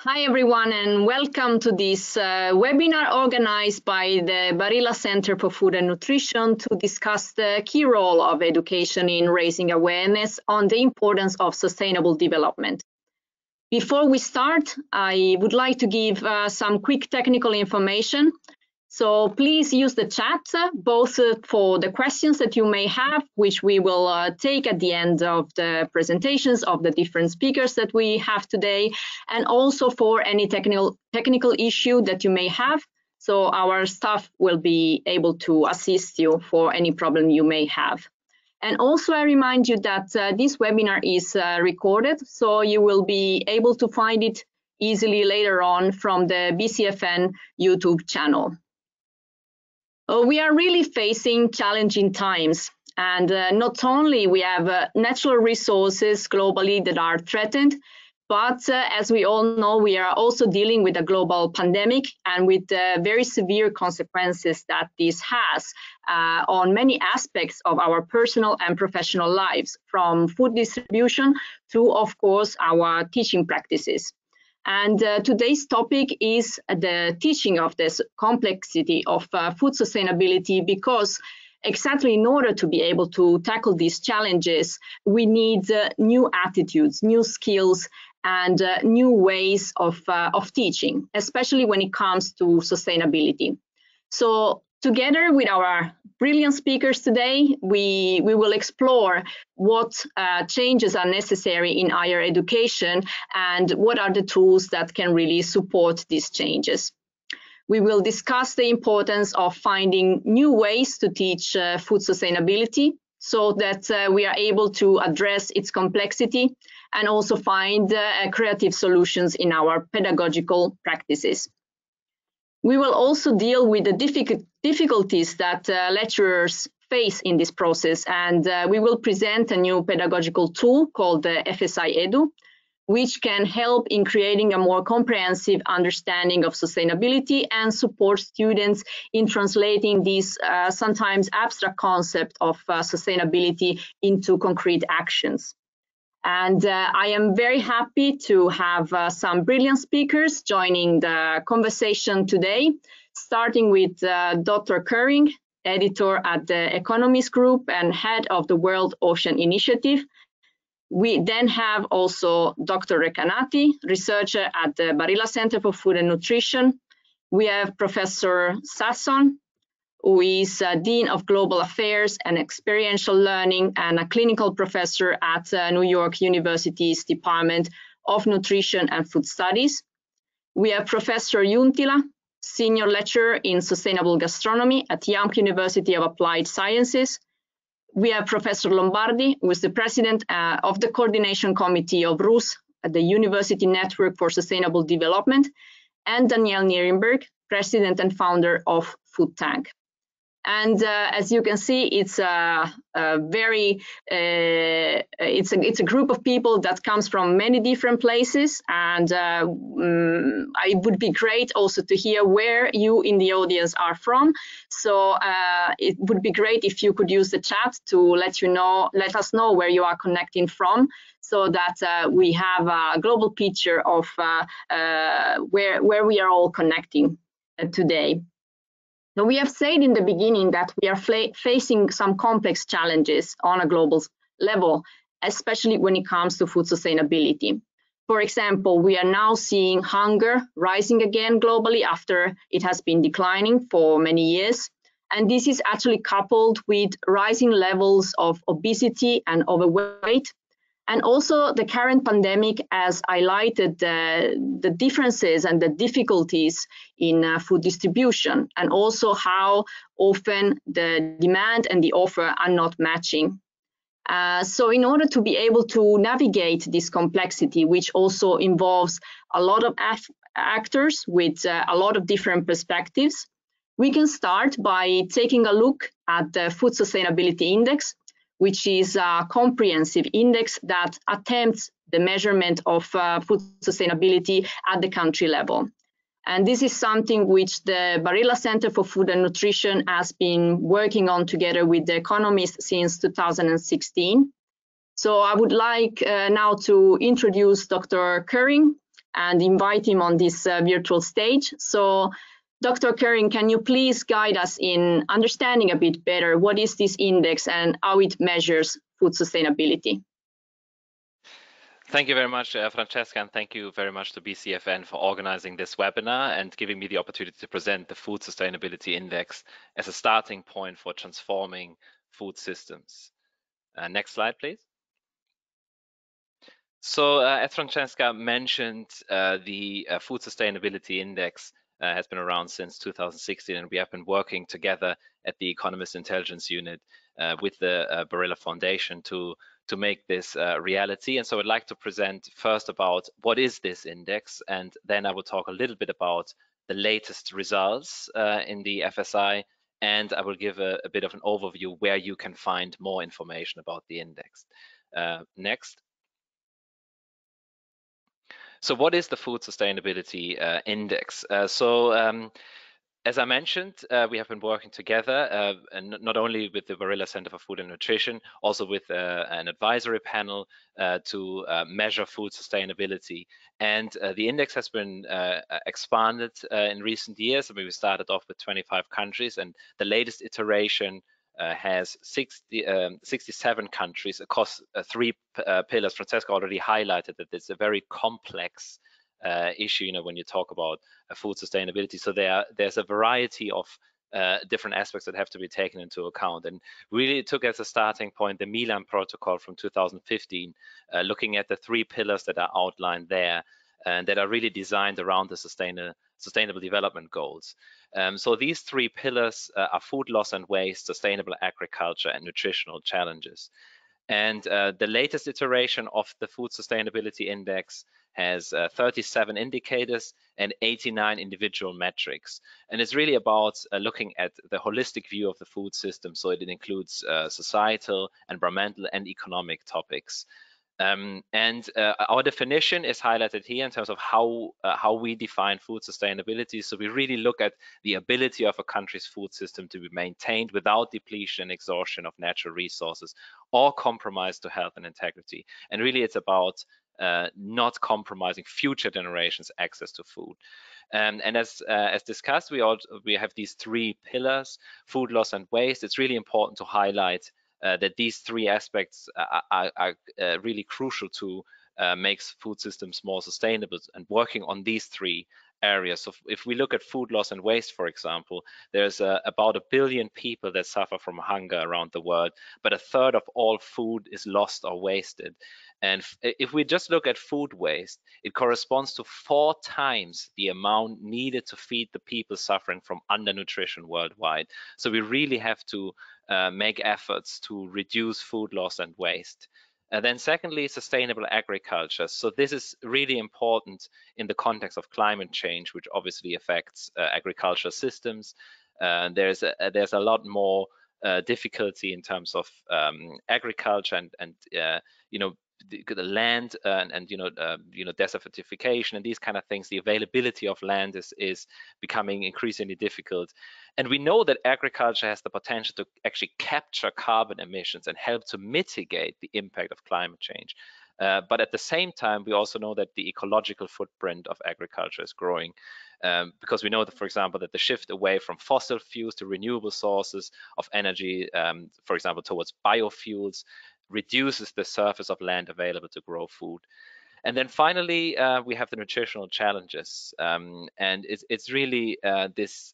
Hi everyone, and welcome to this webinar organized by the Barilla Center for Food and Nutrition to discuss the key role of education in raising awareness on the importance of sustainable development. Before we start, I would like to give some quick technical information. So please use the chat, both for the questions that you may have, which we will take at the end of the presentations of the different speakers that we have today, and also for any technical issue that you may have. So our staff will be able to assist you for any problem you may have. And also I remind you that this webinar is recorded, so you will be able to find it easily later on from the BCFN YouTube channel. We are really facing challenging times, and not only we have natural resources globally that are threatened, but as we all know, we are also dealing with a global pandemic and with very severe consequences that this has on many aspects of our personal and professional lives, from food distribution to, of course, our teaching practices. And today's topic is the teaching of this complexity of food sustainability, because exactly in order to be able to tackle these challenges, we need new attitudes, new skills, and new ways of teaching, especially when it comes to sustainability. So together with our brilliant speakers today, we will explore what changes are necessary in higher education and what are the tools that can really support these changes. We will discuss the importance of finding new ways to teach food sustainability so that we are able to address its complexity and also find creative solutions in our pedagogical practices. We will also deal with the difficulties that lecturers face in this process, and we will present a new pedagogical tool called the FSI Edu, which can help in creating a more comprehensive understanding of sustainability and support students in translating this sometimes abstract concept of sustainability into concrete actions. And I am very happy to have some brilliant speakers joining the conversation today, starting with Dr. Curring, editor at the Economist Group and head of the World Ocean Initiative. We then have also Dr. Recanati, researcher at the Barilla Center for Food and Nutrition. We have Professor Sasson, who is Dean of Global Affairs and Experiential Learning and a clinical professor at New York University's Department of Nutrition and Food Studies. We have Professor Juntila, Senior Lecturer in Sustainable Gastronomy at Yamk University of Applied Sciences. We have Professor Lombardi, who is the President of the Coordination Committee of RUS at the University Network for Sustainable Development, and Danielle Nierenberg, President and founder of Food Tank. And as you can see, it's a group of people that comes from many different places, and it would be great also to hear where you in the audience are from. So it would be great if you could use the chat to let us know where you are connecting from, so that we have a global picture of where we are all connecting today. So we have said in the beginning that we are facing some complex challenges on a global level, especially when it comes to food sustainability. For example, we are now seeing hunger rising again globally after it has been declining for many years. And this is actually coupled with rising levels of obesity and overweight. And also the current pandemic has highlighted the differences and the difficulties in food distribution, and also how often the demand and the offer are not matching. So in order to be able to navigate this complexity, which also involves a lot of actors with a lot of different perspectives, we can start by taking a look at the Food Sustainability Index, which is a comprehensive index that attempts the measurement of food sustainability at the country level. And this is something which the Barilla Center for Food and Nutrition has been working on together with The Economist since 2016. So I would like now to introduce Dr. Curring, and invite him on this virtual stage. So, Dr. Kering, can you please guide us in understanding a bit better what is this index and how it measures food sustainability? Thank you very much, Francesca, and thank you very much to BCFN for organizing this webinar and giving me the opportunity to present the Food Sustainability Index as a starting point for transforming food systems. Next slide, please. So as Francesca mentioned, the Food Sustainability Index has been around since 2016, and we have been working together at the Economist Intelligence Unit with the Barilla Foundation to make this reality. And so I'd like to present first about what is this index, and then I will talk a little bit about the latest results in the FSI, and I will give a bit of an overview where you can find more information about the index. Next. So what is the Food Sustainability Index? As I mentioned, we have been working together, and not only with the Barilla Center for Food and Nutrition, also with an advisory panel to measure food sustainability. And the index has been expanded in recent years. I mean, we started off with 25 countries, and the latest iteration has 67 countries across three pillars. Francesca already highlighted that it's a very complex issue, when you talk about food sustainability. So there's a variety of different aspects that have to be taken into account. And really it took as a starting point the Milan Protocol from 2015, looking at the three pillars that are outlined there and that are really designed around the sustainable development goals. So these three pillars are food loss and waste, sustainable agriculture, and nutritional challenges. And the latest iteration of the Food Sustainability Index has 37 indicators and 89 individual metrics. And it's really about looking at the holistic view of the food system. So it includes societal, environmental, and economic topics. Our definition is highlighted here in terms of how we define food sustainability. So we really look at the ability of a country's food system to be maintained without depletion and exhaustion of natural resources or compromise to health and integrity. And really it's about not compromising future generations' access to food. And as discussed, we have these three pillars: food loss and waste. It's really important to highlight that these three aspects are really crucial to make food systems more sustainable, and working on these three areas. So if we look at food loss and waste, for example, there's about 1 billion people that suffer from hunger around the world, but 1/3 of all food is lost or wasted. And if we just look at food waste, it corresponds to 4 times the amount needed to feed the people suffering from undernutrition worldwide. So we really have to make efforts to reduce food loss and waste. And then secondly, sustainable agriculture. So this is really important in the context of climate change, which obviously affects agricultural systems. There's a lot more difficulty in terms of agriculture and the land and desertification and these kind of things. The availability of land is becoming increasingly difficult, and we know that agriculture has the potential to actually capture carbon emissions and help to mitigate the impact of climate change. But at the same time, we also know that the ecological footprint of agriculture is growing, because we know that, for example, that the shift away from fossil fuels to renewable sources of energy, for example, towards biofuels, reduces the surface of land available to grow food. And then finally, we have the nutritional challenges, and it's really this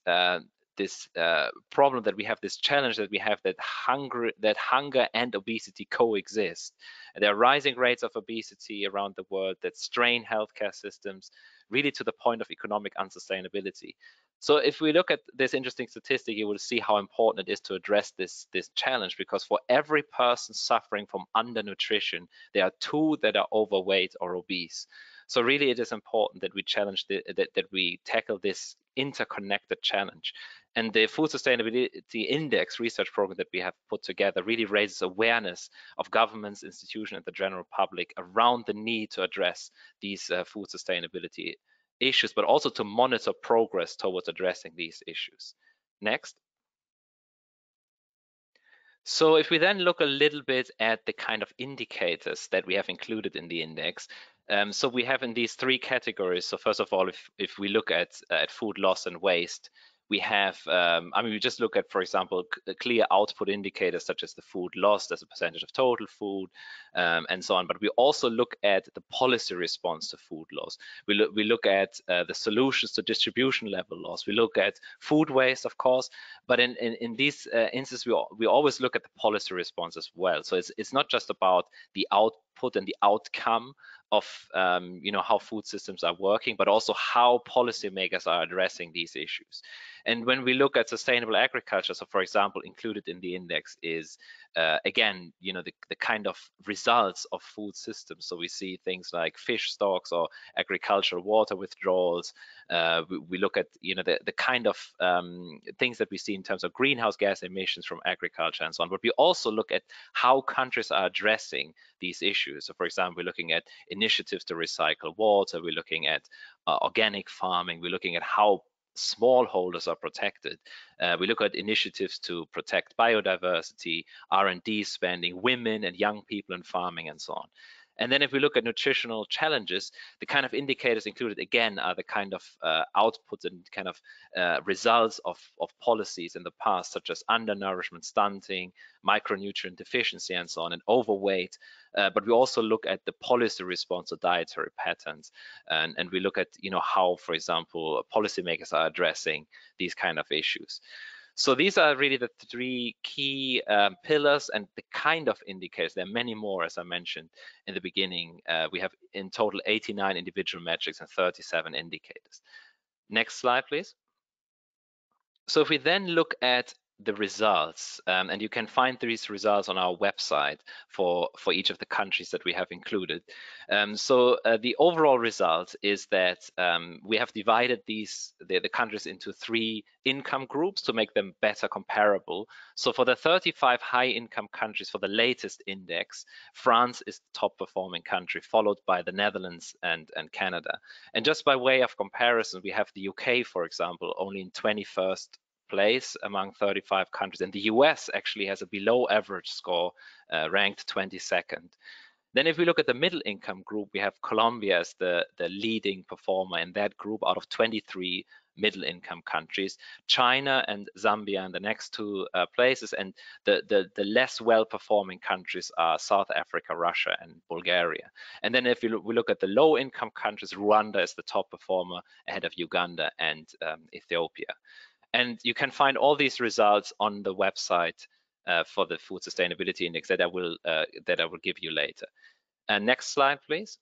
problem that we have, this challenge that we have, that hunger and obesity coexist. And there are rising rates of obesity around the world that strain healthcare systems, really to the point of economic unsustainability. So if we look at this interesting statistic, you will see how important it is to address this challenge, because for every person suffering from undernutrition, there are 2 that are overweight or obese. So really it is important that we that we tackle this interconnected challenge. And the Food Sustainability Index research program that we have put together really raises awareness of governments, institutions, and the general public around the need to address these food sustainability issues, but also to monitor progress towards addressing these issues. Next. So if we then look a little bit at the kind of indicators that we have included in the index, so we have in these three categories. So first of all, if we look at food loss and waste, we have, I mean, we just look at, for example, clear output indicators such as the food lost as a percentage of total food, and so on. But we also look at the policy response to food loss. We look at the solutions to distribution level loss. We look at food waste, of course, but in these instances, we always look at the policy response as well. So it's not just about the output and the outcome of how food systems are working, but also how policymakers are addressing these issues. And when we look at sustainable agriculture, so for example, included in the index is again, the kind of results of food systems. So we see things like fish stocks or agricultural water withdrawals. We look at the kind of things that we see in terms of greenhouse gas emissions from agriculture and so on. But we also look at how countries are addressing these issues. So for example, we're looking at initiatives to recycle water. We're looking at organic farming. We're looking at how smallholders are protected. We look at initiatives to protect biodiversity, R&D spending, women and young people in farming, and so on. And then if we look at nutritional challenges, the kind of indicators included again are the kind of outputs and kind of results of policies in the past, such as undernourishment, stunting, micronutrient deficiency, and so on, and overweight. But we also look at the policy response to dietary patterns, and we look at how, for example, policymakers are addressing these kind of issues. So these are really the three key pillars and the kind of indicators. There are many more, as I mentioned in the beginning. We have in total 89 individual metrics and 37 indicators. Next slide, please. So if we then look at the results, and you can find these results on our website for each of the countries that we have included. So the overall result is that we have divided the countries into three income groups to make them better comparable. So for the 35 high income countries for the latest index, France is the top performing country, followed by the Netherlands and Canada. And just by way of comparison, we have the UK, for example, only in 21st place among 35 countries, and the US actually has a below average score, ranked 22nd. Then if we look at the middle income group, we have Colombia as the leading performer in that group out of 23 middle income countries, China and Zambia in the next two places, and the less well performing countries are South Africa, Russia, and Bulgaria. And then if we look at the low income countries, Rwanda is the top performer ahead of Uganda and Ethiopia. And you can find all these results on the website for the Food Sustainability Index that I will give you later. Next slide, please.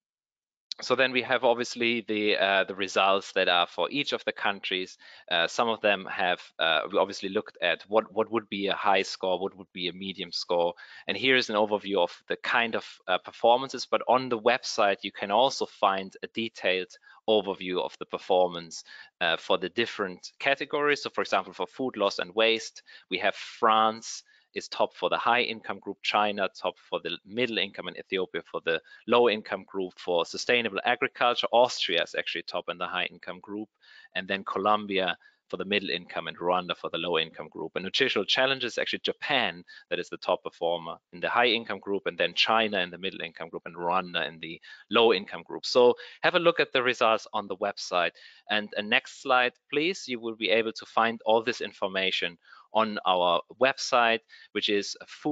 So then we have obviously the results that are for each of the countries. Some of them have, we obviously looked at what would be a high score, what would be a medium score. And here is an overview of the kind of performances, but on the website, you can also find a detailed overview of the performance for the different categories. So for example, for food loss and waste, we have France is top for the high income group, China top for the middle income, and Ethiopia for the low income group. For sustainable agriculture, Austria is actually top in the high income group, and then Colombia for the middle income and Rwanda for the low income group. And nutritional challenges, actually Japan that is the top performer in the high income group, and then China in the middle income group, and Rwanda in the low income group. So have a look at the results on the website. And next slide, please. You will be able to find all this information on our website, which is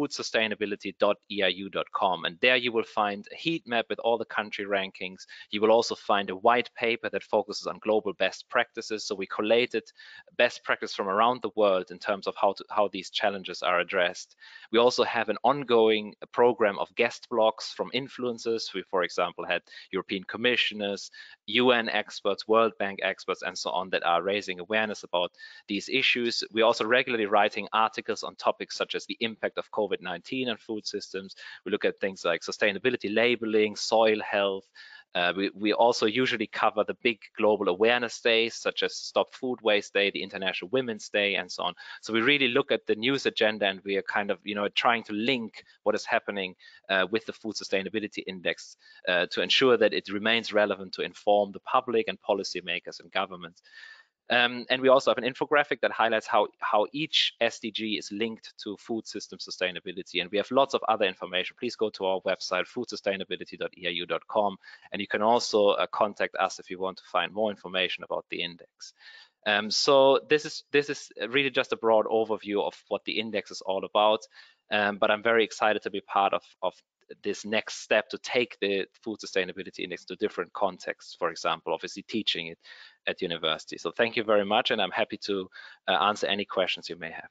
foodsustainability.eiu.com. And there you will find a heat map with all the country rankings. You will also find a white paper that focuses on global best practices. So we collated best practice from around the world in terms of how these challenges are addressed. We also have an ongoing program of guest blogs from influencers. We, for example, had European commissioners, UN experts, World Bank experts, and so on that are raising awareness about these issues. We also regularly writing articles on topics such as the impact of COVID-19 on food systems. We look at things like sustainability labeling, soil health. We also usually cover the big global awareness days, such as Stop Food Waste Day, the International Women's Day, and so on. So we really look at the news agenda, and we are kind of, trying to link what is happening with the Food Sustainability Index to ensure that it remains relevant to inform the public and policymakers and governments. And we also have an infographic that highlights how each SDG is linked to food system sustainability. And we have lots of other information. Please go to our website, foodsustainability.eau.com, and you can also contact us if you want to find more information about the index. So this is really just a broad overview of what the index is all about. But I'm very excited to be part of this next step to take the food sustainability index to different contexts, for example, obviously teaching it at university. So thank you very much, and I'm happy to answer any questions you may have.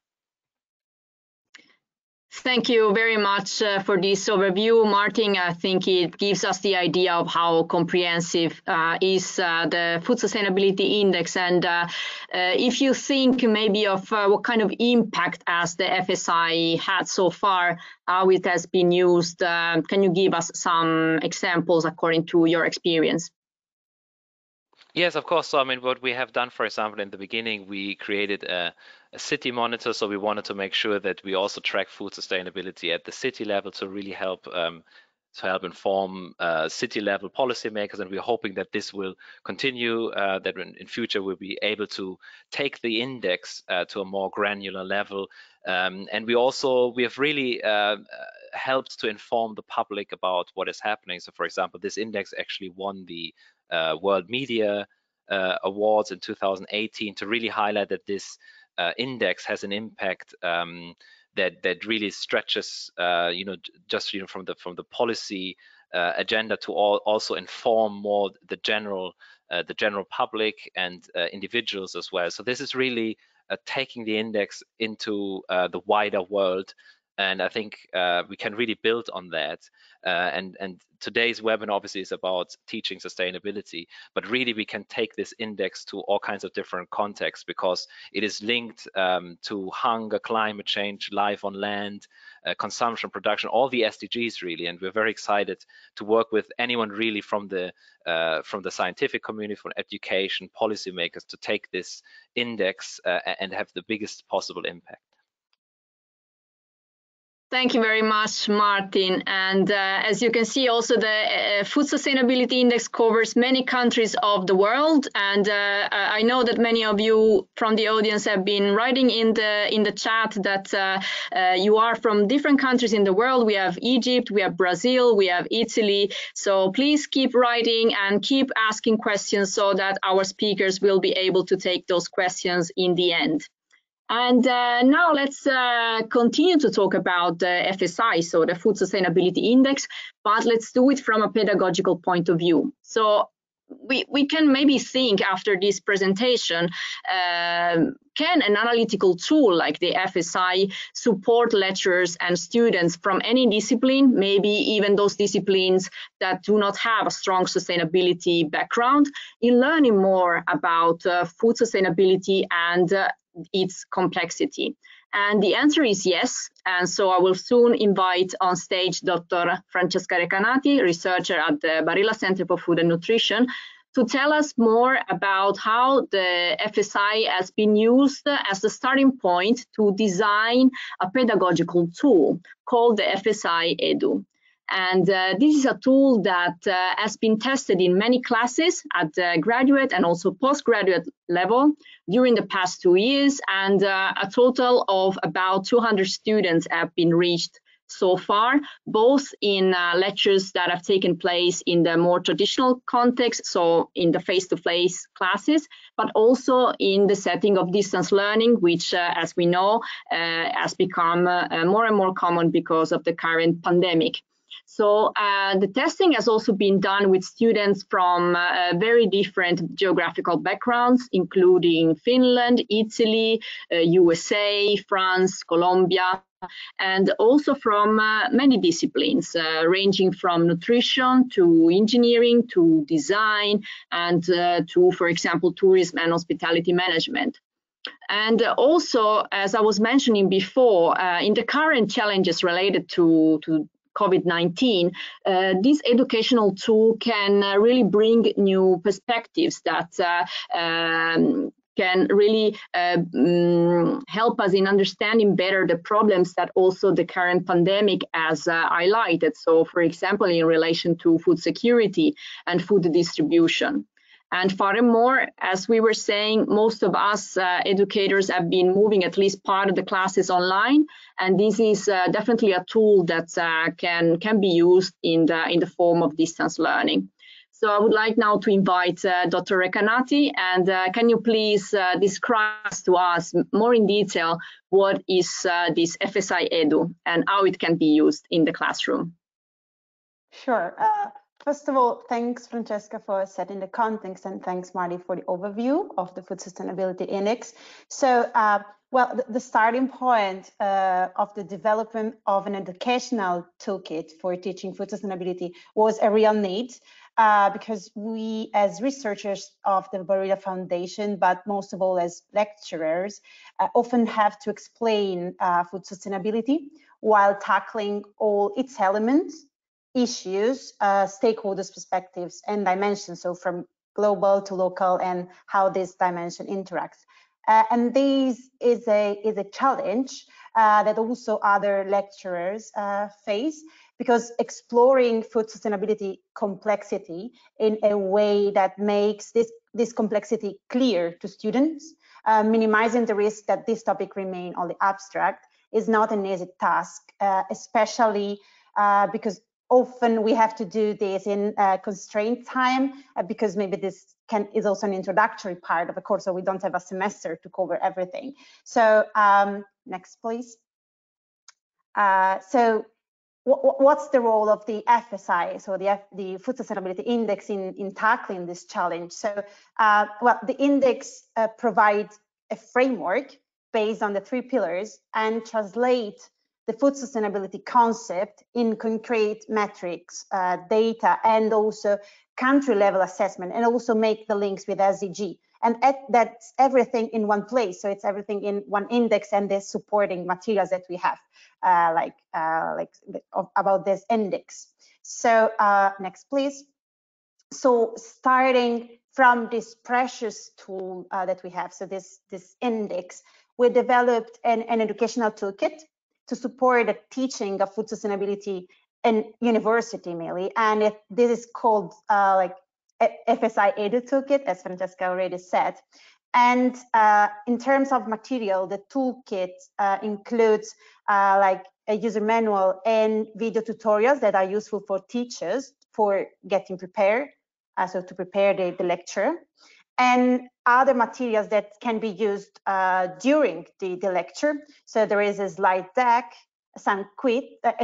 Thank you very much for this overview, Martin. I think it gives us the idea of how comprehensive is the Food Sustainability Index. And if you think maybe of what kind of impact has the FSI had so far, how it has been used, can you give us some examples according to your experience? Yes, of course. So, I mean, what we have done, for example, in the beginning, we created a city monitor. So we wanted to make sure that we also track food sustainability at the city level to really help inform city level policymakers. And we're hoping that this will continue, that in future we'll be able to take the index to a more granular level. And we have really helped to inform the public about what is happening. So, for example, this index actually won the World Media Awards in 2018 to really highlight that this index has an impact that really stretches, from the policy agenda to also inform more the general public and individuals as well. So this is really taking the index into the wider world. And I think we can really build on that. And today's webinar obviously is about teaching sustainability, but really we can take this index to all kinds of different contexts because it is linked to hunger, climate change, life on land, consumption, production, all the SDGs really. And we're very excited to work with anyone really from the scientific community, from education, policymakers to take this index and have the biggest possible impact. Thank you very much, Martin. And as you can see, also the Food Sustainability Index covers many countries of the world. And I know that many of you from the audience have been writing in the chat that you are from different countries in the world. We have Egypt, we have Brazil, we have Italy. So please keep writing and keep asking questions so that our speakers will be able to take those questions in the end. And now let's continue to talk about the FSI, so the Food Sustainability Index, but let's do it from a pedagogical point of view. So we can maybe think after this presentation, can an analytical tool like the FSI support lecturers and students from any discipline, maybe even those disciplines that do not have a strong sustainability background, in learning more about food sustainability and its complexity? And the answer is yes. And so I will soon invite on stage Dr. Francesca Recanati, researcher at the Barilla Center for Food and Nutrition, to tell us more about how the FSI has been used as the starting point to design a pedagogical tool called the FSI Edu. And this is a tool that has been tested in many classes at the graduate and also postgraduate level during the past 2 years, and a total of about 200 students have been reached so far, both in lectures that have taken place in the more traditional context, so in the face-to-face classes, but also in the setting of distance learning, which, as we know, has become more and more common because of the current pandemic. So the testing has also been done with students from very different geographical backgrounds, including Finland, Italy, USA, France, Colombia, and also from many disciplines, ranging from nutrition to engineering to design and to, for example, tourism and hospitality management. And also, as I was mentioning before, in the current challenges related to COVID-19, this educational tool can really bring new perspectives that can really help us in understanding better the problems that also the current pandemic has highlighted. So, for example, in relation to food security and food distribution. And furthermore, as we were saying, most of us educators have been moving at least part of the classes online, and this is definitely a tool that can be used in the form of distance learning. So I would like now to invite Dr. Recanati, and can you please describe to us more in detail what is this FSI Edu and how it can be used in the classroom? Sure. First of all, thanks, Francesca, for setting the context, and thanks, Marty, for the overview of the Food Sustainability Index. So, well, the starting point of the development of an educational toolkit for teaching food sustainability was a real need, because we, as researchers of the Barilla Foundation, but most of all as lecturers, often have to explain food sustainability while tackling all its elements, issues, stakeholders' perspectives and dimensions, so from global to local, and how this dimension interacts. And this is a challenge that also other lecturers face, because exploring food sustainability complexity in a way that makes this complexity clear to students, minimizing the risk that this topic remain only abstract, is not an easy task, especially because often we have to do this in constrained time, because maybe this is also an introductory part of a course, so we don't have a semester to cover everything. So next, please. So what's the role of the FSI, so the Food Sustainability Index in tackling this challenge? So, well, the index provides a framework based on the 3 pillars and translate the food sustainability concept in concrete metrics, data, and also country level assessment, and also make the links with SDG. And that's everything in one place. So it's everything in one index and the supporting materials that we have, about this index. So next, please. So starting from this precious tool that we have, so this index, we developed an educational toolkit to support the teaching of food sustainability in university mainly, and this is called FSI Edu toolkit, as Francesca already said. And in terms of material, the toolkit includes like a user manual and video tutorials that are useful for teachers for getting prepared, so to prepare the lecture, and other materials that can be used during the lecture. So there is a slide deck, some quiz,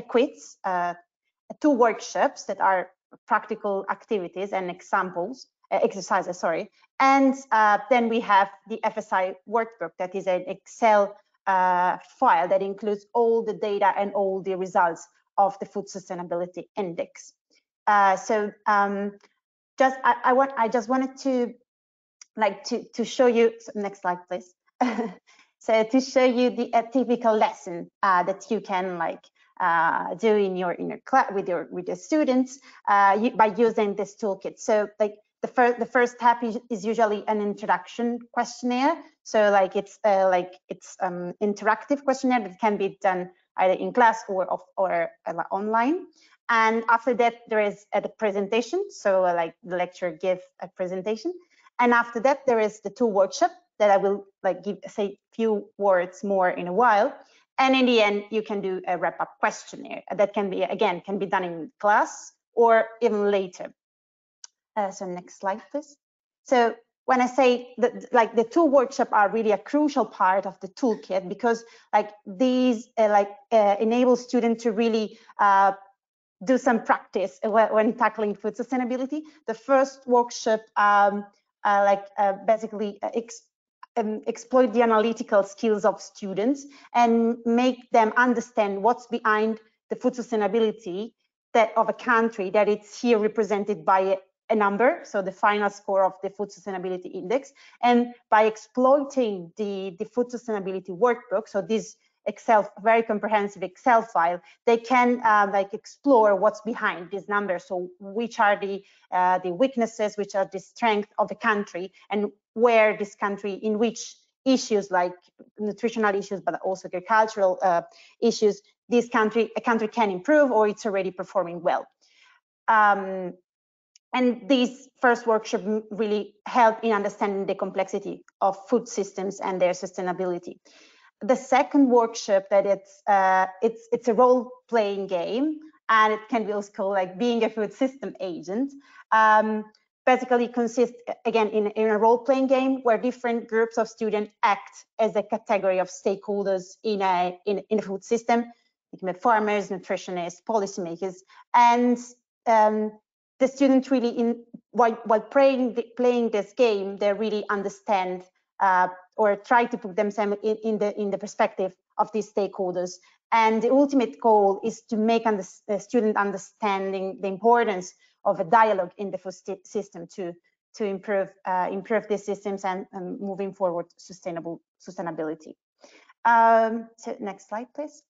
2 workshops that are practical activities and exercises, sorry. And then we have the FSI workbook, that is an Excel file that includes all the data and all the results of the Food Sustainability Index. I just wanted to show you, next slide, please. So to show you a typical lesson that you can do in your class with your students by using this toolkit. So like the first step is usually an introduction questionnaire. So it's interactive questionnaire that can be done either in class or online. And after that, there is the presentation. So the lecturer gives a presentation. And after that, there is the 2 workshops that I will say a few words more in a while. And in the end, you can do a wrap-up questionnaire that can be done in class or even later. So next slide, please. So when I say that, the 2 workshops are really a crucial part of the toolkit, because these enable students to really do some practice when tackling food sustainability. The first workshop basically exploit the analytical skills of students and make them understand what's behind the food sustainability of a country, that it's here represented by a number, so the final score of the Food Sustainability Index. And by exploiting the food sustainability workbook, so this very comprehensive Excel file, they can explore what's behind these numbers. So which are the weaknesses, which are the strengths of the country, and where this country, in which issues like nutritional issues, but also agricultural issues, a country can improve, or it's already performing well. And this first workshop really helped in understanding the complexity of food systems and their sustainability. The second workshop, that it's a role-playing game, and it can be also called like being a food system agent. Basically consists again in a role-playing game where different groups of students act as a category of stakeholders in a food system, like farmers, nutritionists, policymakers, and the students really, while playing this game, they really understand or try to put themselves in the perspective of these stakeholders. And the ultimate goal is to make the student understanding the importance of a dialogue in the food system to improve these systems and moving forward sustainability. So next slide, please.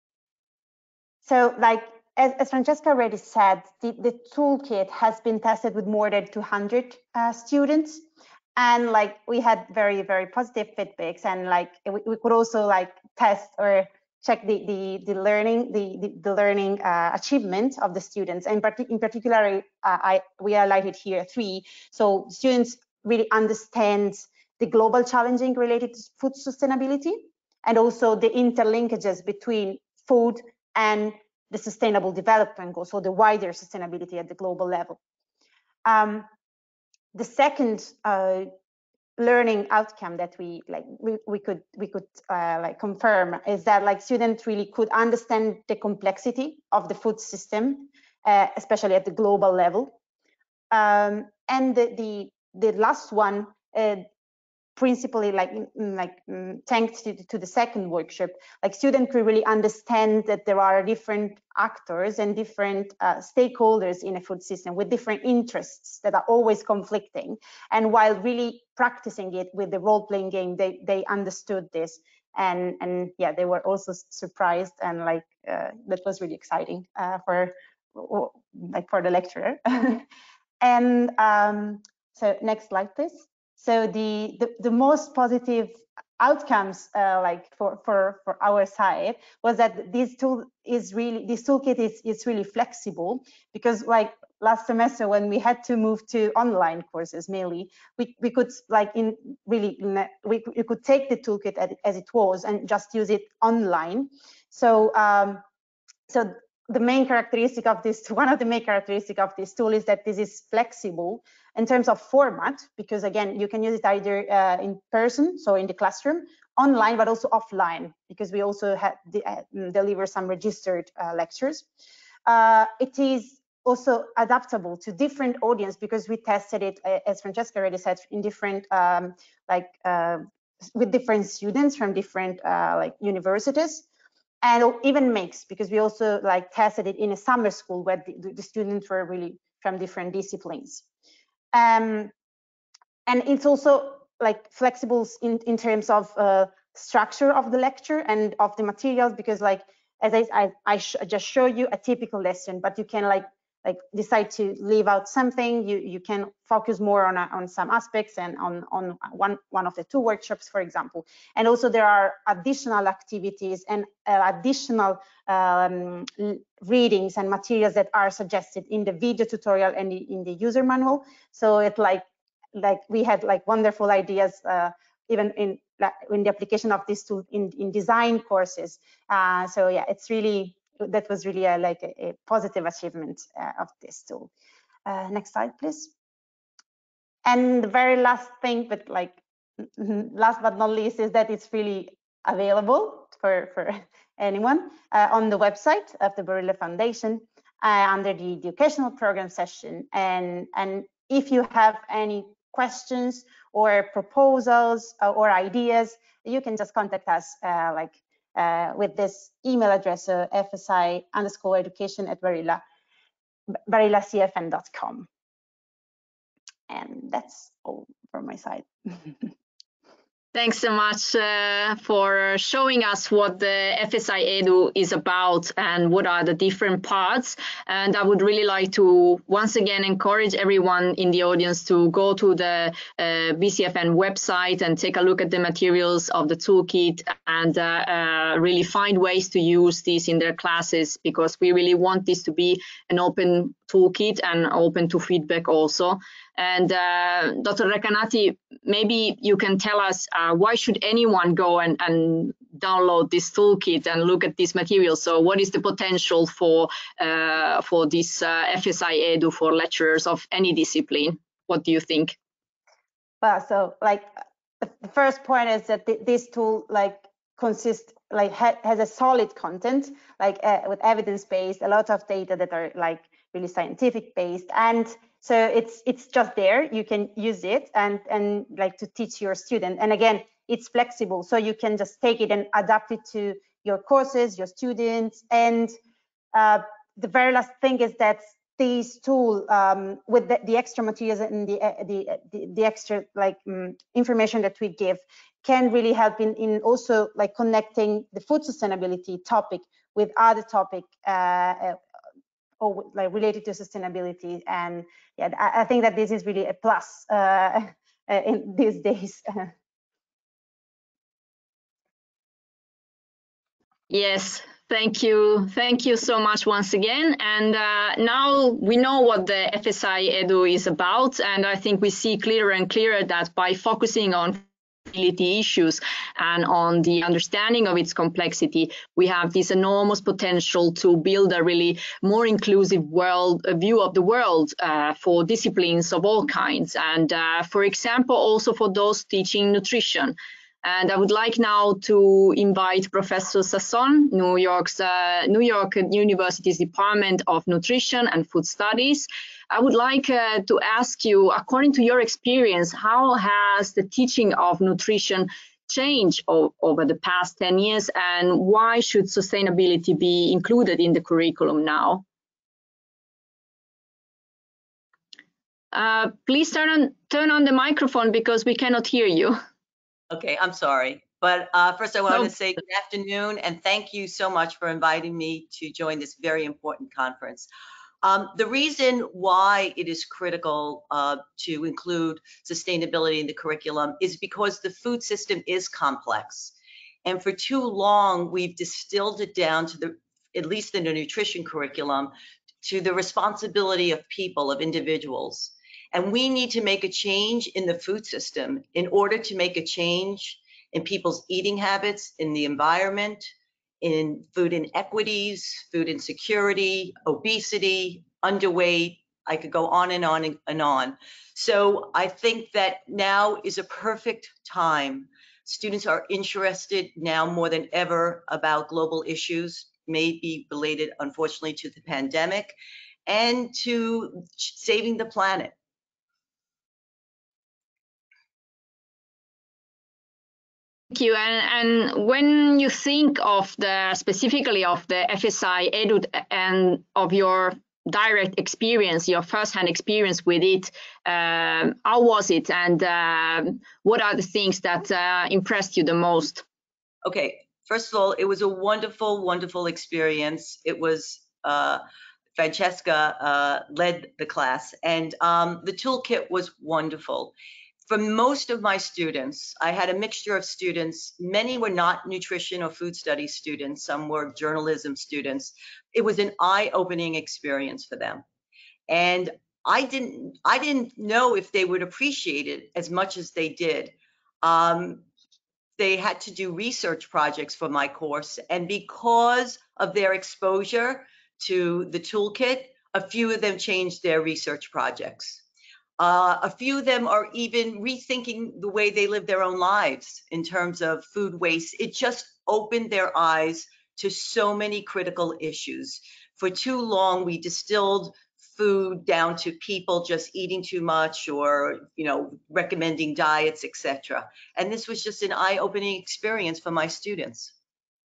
So like, as Francesca already said, the toolkit has been tested with more than 200 students, and like we had very, very positive feedbacks, and like we could also like test or check the learning achievement of the students. And in particular, we highlighted here 3. So students really understand the global challenges related to food sustainability, and also the interlinkages between food and the sustainable development goals, so the wider sustainability at the global level. The second learning outcome that we could like confirm is that like students really could understand the complexity of the food system, especially at the global level. And the last one, principally thanks to the second workshop, like students could really understand that there are different actors and different stakeholders in a food system with different interests that are always conflicting, and while really practicing it with the role-playing game, they understood this, and yeah, they were also surprised, and like that was really exciting for the lecturer. And so next slide, please. So the most positive outcomes, like for our side, was that this toolkit is really flexible, because like last semester when we had to move to online courses mainly, we could like we could take the toolkit as it was and just use it online. So so the main characteristic of this, one of the main characteristics of this tool is that this is flexible in terms of format, because again, you can use it either in person, so in the classroom, online, but also offline, because we also deliver some registered lectures. It is also adaptable to different audience, because we tested it, as Francesca already said, in different with different students from different universities. And even mixed, because we also like tested it in a summer school where the students were really from different disciplines. And it's also like flexible in terms of structure of the lecture and of the materials, because like as I just show you a typical lesson, but you can like decide to leave out something. You can focus more on some aspects and on one of the 2 workshops, for example. And also there are additional activities and additional readings and materials that are suggested in the video tutorial and in the user manual. So it like we had like wonderful ideas even in the application of this tool in design courses. So yeah, it's really, that was really a positive achievement of this tool. Next slide, please. And the very last thing, but like last but not least, is that it's really available for anyone on the website of the Barilla Foundation under the educational program session. And if you have any questions or proposals or ideas, you can just contact us with this email address, fsi_education@barillacfn.com. And that's all from my side. Thanks so much for showing us what the FSI Edu is about and what are the different parts. And I would really like to once again encourage everyone in the audience to go to the BCFN website and take a look at the materials of the toolkit and really find ways to use these in their classes, because we really want this to be an open toolkit and open to feedback also. And Dr. Recanati, maybe you can tell us why should anyone go and download this toolkit and look at this material? So what is the potential for this FSI Edu for lecturers of any discipline? What do you think? Well, so like the first point is that this tool consists has a solid content, with evidence-based, a lot of data that are really scientific based, and so it's just there. You can use it and to teach your student. And again, it's flexible, so you can just take it and adapt it to your courses, your students. And the very last thing is that this tool, with the extra materials and the extra information that we give, can really help in also connecting the food sustainability topic with other topic or related to sustainability. And yeah, I think that this is really a plus in these days. Yes, thank you. Thank you so much once again. And now we know what the FSI Edu is about. And I think we see clearer and clearer that by focusing on issues and on the understanding of its complexity, we have this enormous potential to build a really more inclusive view of the world for disciplines of all kinds. And for example, also for those teaching nutrition. And I would like now to invite Professor Sasson, New York University's Department of Nutrition and Food Studies. I would like to ask you, according to your experience, how has the teaching of nutrition changed over the past 10 years, and why should sustainability be included in the curriculum now? Please turn on the microphone because we cannot hear you. Okay, I'm sorry. But first I want to say good afternoon and thank you so much for inviting me to join this very important conference. The reason why it is critical to include sustainability in the curriculum is because the food system is complex. And for too long, we've distilled it down to at least in the nutrition curriculum, to the responsibility of people, of individuals. And we need to make a change in the food system in order to make a change in people's eating habits, in the environment, in food inequities, food insecurity, obesity, underweight. I could go on and on and on. So I think that now is a perfect time. Students are interested now more than ever about global issues, maybe related, unfortunately, to the pandemic and to saving the planet. Thank you. And when you think of specifically of the FSI Edu and of your direct experience, your first-hand experience with it, how was it, and what are the things that impressed you the most? Okay, first of all, it was a wonderful, wonderful experience. It was Francesca led the class, and the toolkit was wonderful. For most of my students, I had a mixture of students. Many were not nutrition or food studies students. Some were journalism students. It was an eye-opening experience for them. And I didn't know if they would appreciate it as much as they did. They had to do research projects for my course. And because of their exposure to the toolkit, a few of them changed their research projects. A few of them are even rethinking the way they live their own lives in terms of food waste. It just opened their eyes to so many critical issues. For too long, we distilled food down to people just eating too much or, recommending diets, etc. And this was just an eye-opening experience for my students.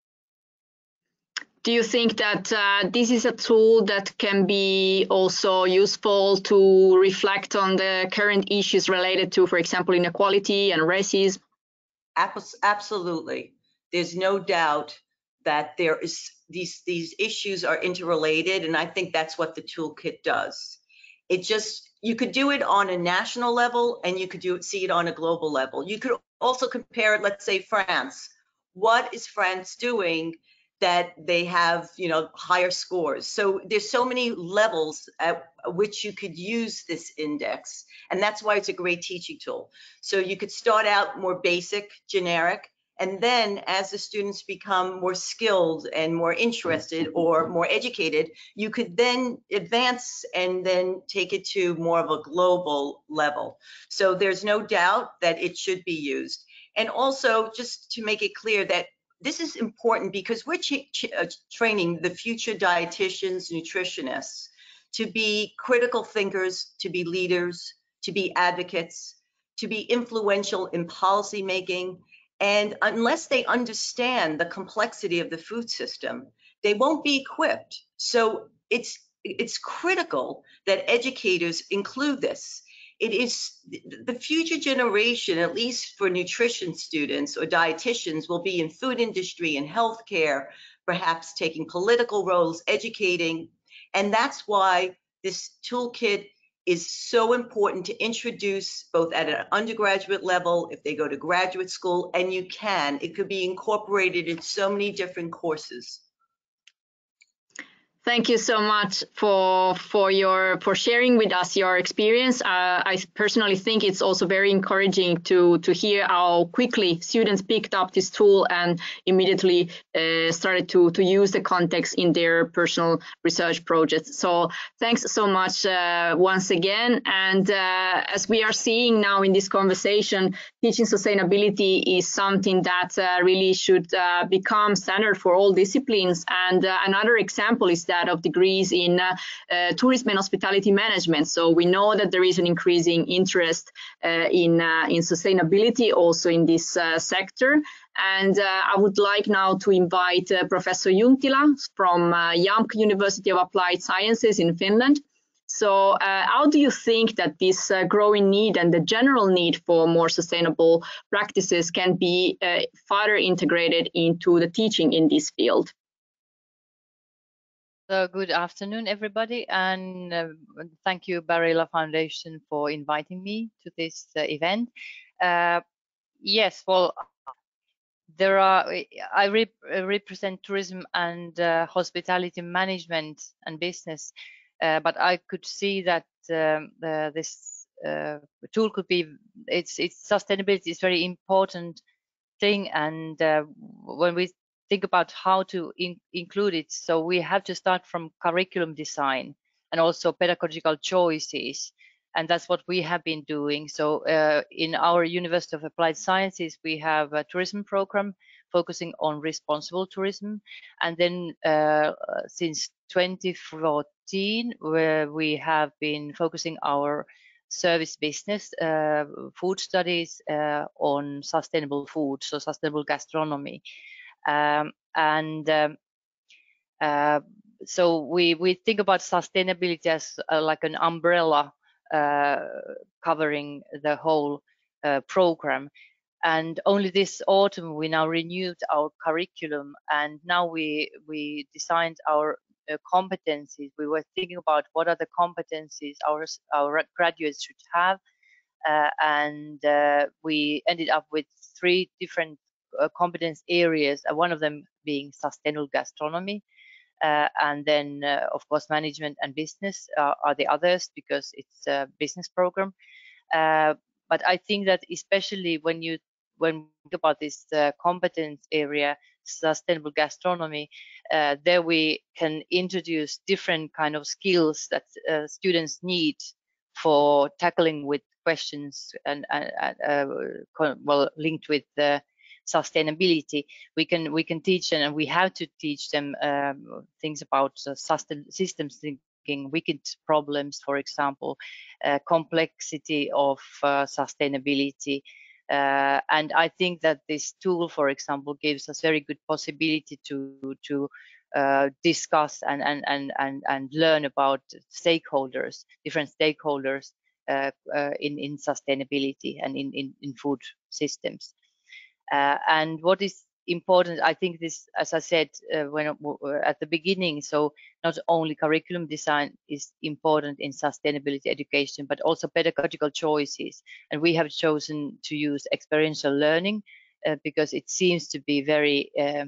Do you think that this is a tool that can be also useful to reflect on the current issues related to, for example, inequality and racism? Absolutely. There's no doubt that there is these issues are interrelated, and I think that's what the toolkit does. You could do it on a national level, and you could see it on a global level. You could also compare it, let's say France. What is France doing that they have, higher scores. So there's so many levels at which you could use this index, and that's why it's a great teaching tool. So you could start out more basic, generic, and then as the students become more skilled and more interested or more educated, you could then advance and then take it to more of a global level. So there's no doubt that it should be used. And also, just to make it clear that this is important because we're training the future dietitians, nutritionists to be critical thinkers, to be leaders, to be advocates, to be influential in policy making. And unless they understand the complexity of the food system, they won't be equipped. So it's critical that educators include this. It is the future generation, at least for nutrition students or dietitians, will be in food industry and healthcare, perhaps taking political roles, educating. And that's why this toolkit is so important to introduce both at an undergraduate level, if they go to graduate school, and it could be incorporated in so many different courses. Thank you so much for sharing with us your experience. I personally think it's also very encouraging to hear how quickly students picked up this tool and immediately started to use the context in their personal research projects. So thanks so much once again. And as we are seeing now in this conversation, teaching sustainability is something that really should become standard for all disciplines. And another example is that of degrees in tourism and hospitality management. So we know that there is an increasing interest in sustainability also in this sector. And I would like now to invite Professor Juntila from JAMK University of Applied Sciences in Finland. So how do you think that this growing need and the general need for more sustainable practices can be further integrated into the teaching in this field? Good afternoon, everybody, and thank you, Barilla Foundation, for inviting me to this event. Yes, well, I represent tourism and hospitality management and business, but I could see that this tool could be, it's sustainability is very important thing, and when we think about how to include it, so we have to start from curriculum design and also pedagogical choices, and that's what we have been doing. So in our University of Applied Sciences, we have a tourism program focusing on responsible tourism, and then since 2014 where we have been focusing our service business food studies on sustainable food, so sustainable gastronomy. So we think about sustainability as like an umbrella covering the whole program. And only this autumn we now renewed our curriculum, and now we designed our competencies. We were thinking about what are the competencies our graduates should have, and we ended up with 3 different competence areas, one of them being sustainable gastronomy, and then of course management and business are the others because it's a business program. But I think that especially when we think about this competence area, sustainable gastronomy, there we can introduce different kind of skills that students need for tackling with questions and well linked with the sustainability. We can teach them, and we have to teach them things about systems thinking, wicked problems, for example, complexity of sustainability. And I think that this tool, for example, gives us very good possibility to discuss and learn about stakeholders, different stakeholders in sustainability and in food systems. And what is important, I think this, as I said when at the beginning, so not only curriculum design is important in sustainability education, but also pedagogical choices. And we have chosen to use experiential learning because it seems to be very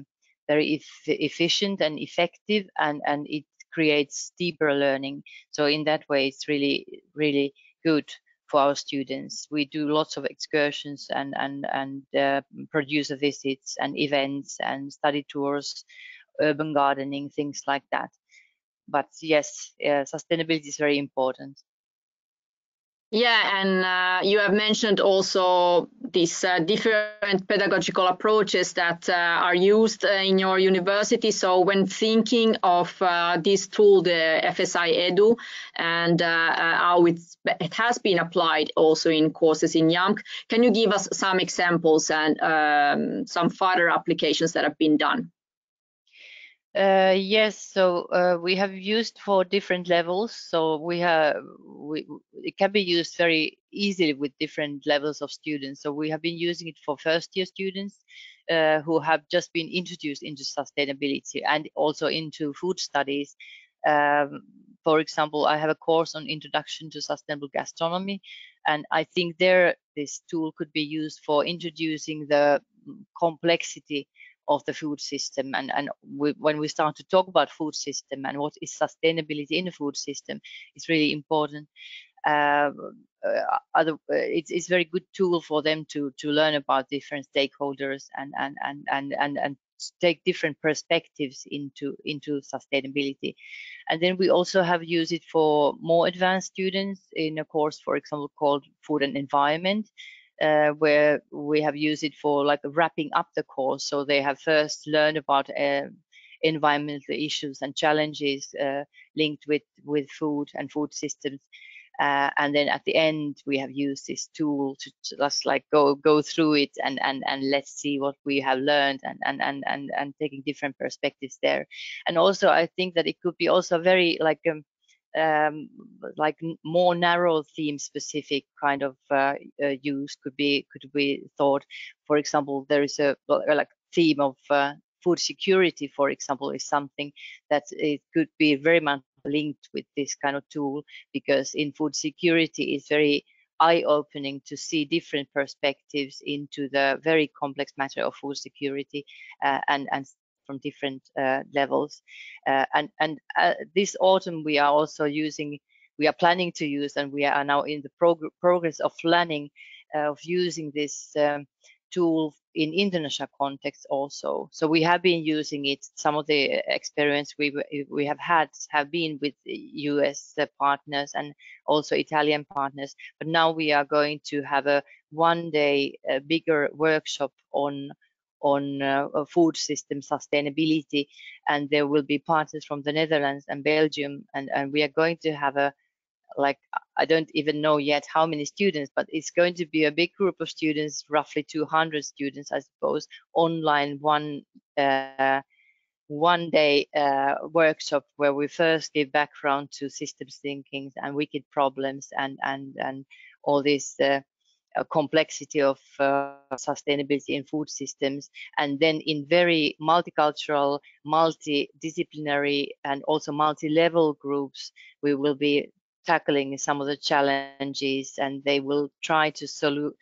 very efficient and effective, and it creates deeper learning. So in that way, it's really, really good for our students. We do lots of excursions and producer visits and events and study tours, urban gardening, things like that. But yes, sustainability is very important. Yeah, and you have mentioned also these different pedagogical approaches that are used in your university. So when thinking of this tool, the FSI Edu, and how it has been applied also in courses in YAMK, can you give us some examples and some further applications that have been done? Yes, so we have used for different levels. So it can be used very easily with different levels of students. So we have been using it for first-year students who have just been introduced into sustainability and also into food studies. For example, I have a course on Introduction to Sustainable Gastronomy, and I think this tool could be used for introducing the complexity of the food system, and when we start to talk about food system and what is sustainability in the food system, it's really important. It's very good tool for them to learn about different stakeholders and take different perspectives into sustainability. And then we also have used it for more advanced students in a course, for example, called Food and Environment, where we have used it for like wrapping up the course. So they have first learned about environmental issues and challenges linked with food and food systems. And then at the end, we have used this tool to just like go through it and let's see what we have learned and taking different perspectives there. And also, I think that it could be also very like more narrow theme specific kind of use could be thought. For example, there is a like theme of food security, for example, is something that it could be very much linked with this kind of tool, because in food security it's very eye-opening to see different perspectives into the very complex matter of food security and from different levels. And this autumn we are also planning to use, and we are now in the progress of planning of using this tool in international context also. So we have been using it. Some of the experience we have been with US partners and also Italian partners, but now we are going to have a one-day bigger workshop on food system sustainability, and there will be partners from the Netherlands and Belgium, and we are going to have I don't even know yet how many students, but it's going to be a big group of students, roughly 200 students, I suppose, online one day workshop where we first give background to systems thinking and wicked problems and all this complexity of sustainability in food systems, and then in very multicultural, multidisciplinary, and also multi-level groups, we will be tackling some of the challenges, and they will try to solve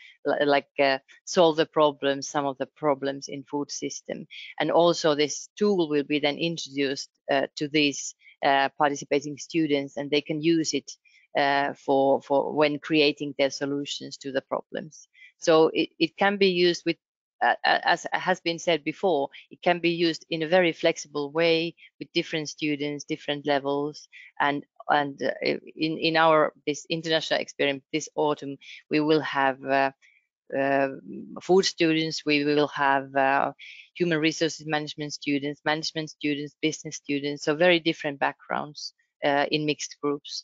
some of the problems in food system. And also this tool will be then introduced to these participating students, and they can use it for when creating their solutions to the problems. So it can be used with, as has been said before, it can be used in a very flexible way with different students, different levels, and in this international experiment this autumn, we will have food students, we will have human resources management students, business students, so very different backgrounds in mixed groups.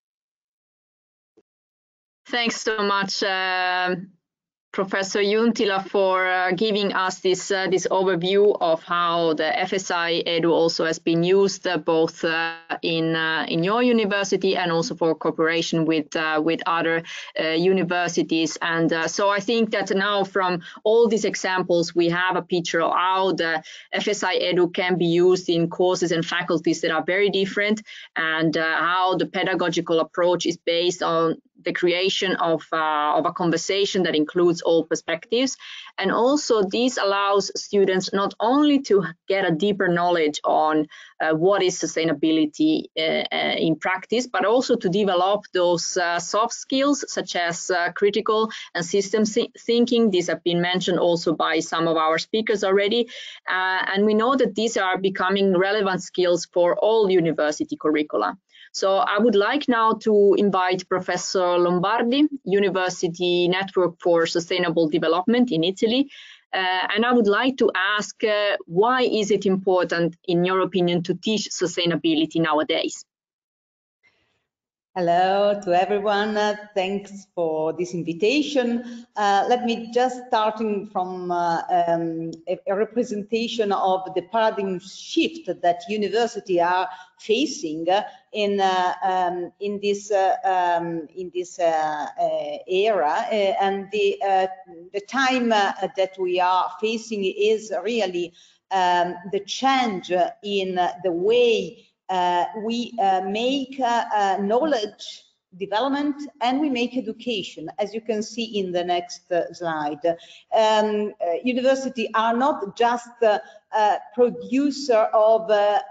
Thanks so much, Professor Juntila, for giving us this overview of how the FSI Edu also has been used both in your university and also for cooperation with other universities. And so I think that now from all these examples, we have a picture of how the FSI Edu can be used in courses and faculties that are very different, and how the pedagogical approach is based on the creation of a conversation that includes all perspectives. And also this allows students not only to get a deeper knowledge on what is sustainability in practice, but also to develop those soft skills such as critical and system thinking. These have been mentioned also by some of our speakers already. And we know that these are becoming relevant skills for all university curricula. So I would like now to invite Professor Lombardi, University Network for Sustainable Development in Italy. And I would like to ask, why is it important, in your opinion, to teach sustainability nowadays? Hello to everyone. Thanks for this invitation. Let me just starting from a representation of the paradigm shift that universities are facing in this era, and the time that we are facing is really the change in the way we make knowledge development and we make education, as you can see in the next slide. Universities are not just producer of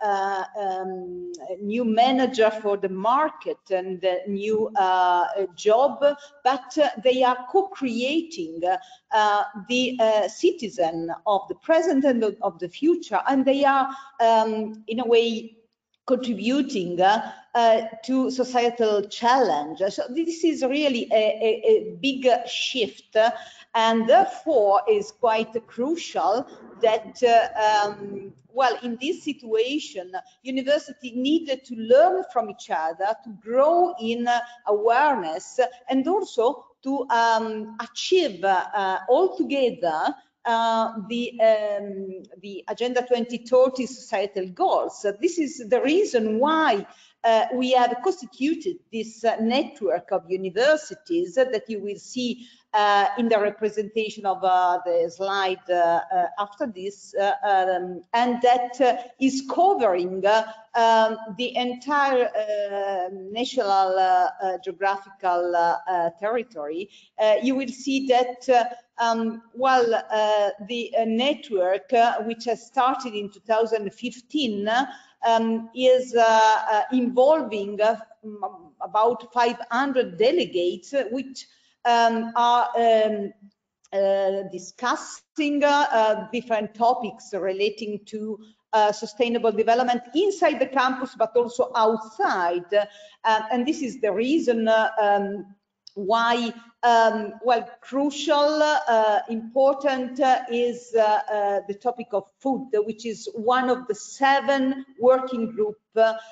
new manager for the market and new job, but they are co-creating the citizen of the present and of the future, and they are in a way contributing to societal challenge. So this is really a big shift, and therefore is quite crucial that, well, in this situation, university needed to learn from each other, to grow in awareness, and also to achieve all together the Agenda 2030 societal goals. This is the reason why we have constituted this network of universities that you will see in the representation of the slide after this, and that is covering the entire national geographical territory. You will see that the network, which has started in 2015, is involving about 500 delegates, which are discussing different topics relating to sustainable development inside the campus, but also outside. And this is the reason why, well, crucial, important is the topic of food, which is one of the 7 working groups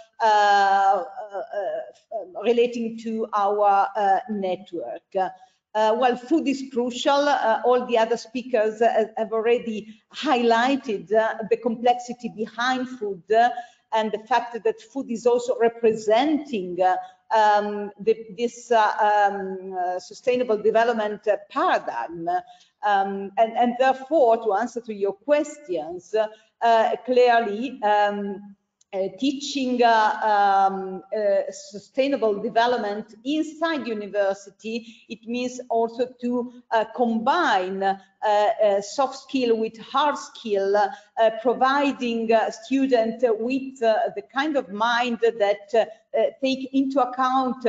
relating to our network. Well, food is crucial. All the other speakers have already highlighted the complexity behind food and the fact that food is also representing this sustainable development paradigm. And therefore, to answer to your questions, clearly, teaching sustainable development inside university, it means also to combine soft skill with hard skill, providing students with the kind of mind that take into account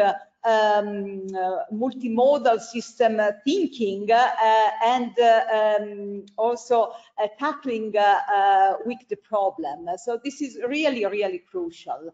multimodal system thinking and also tackling with the problem. So this is really, really crucial.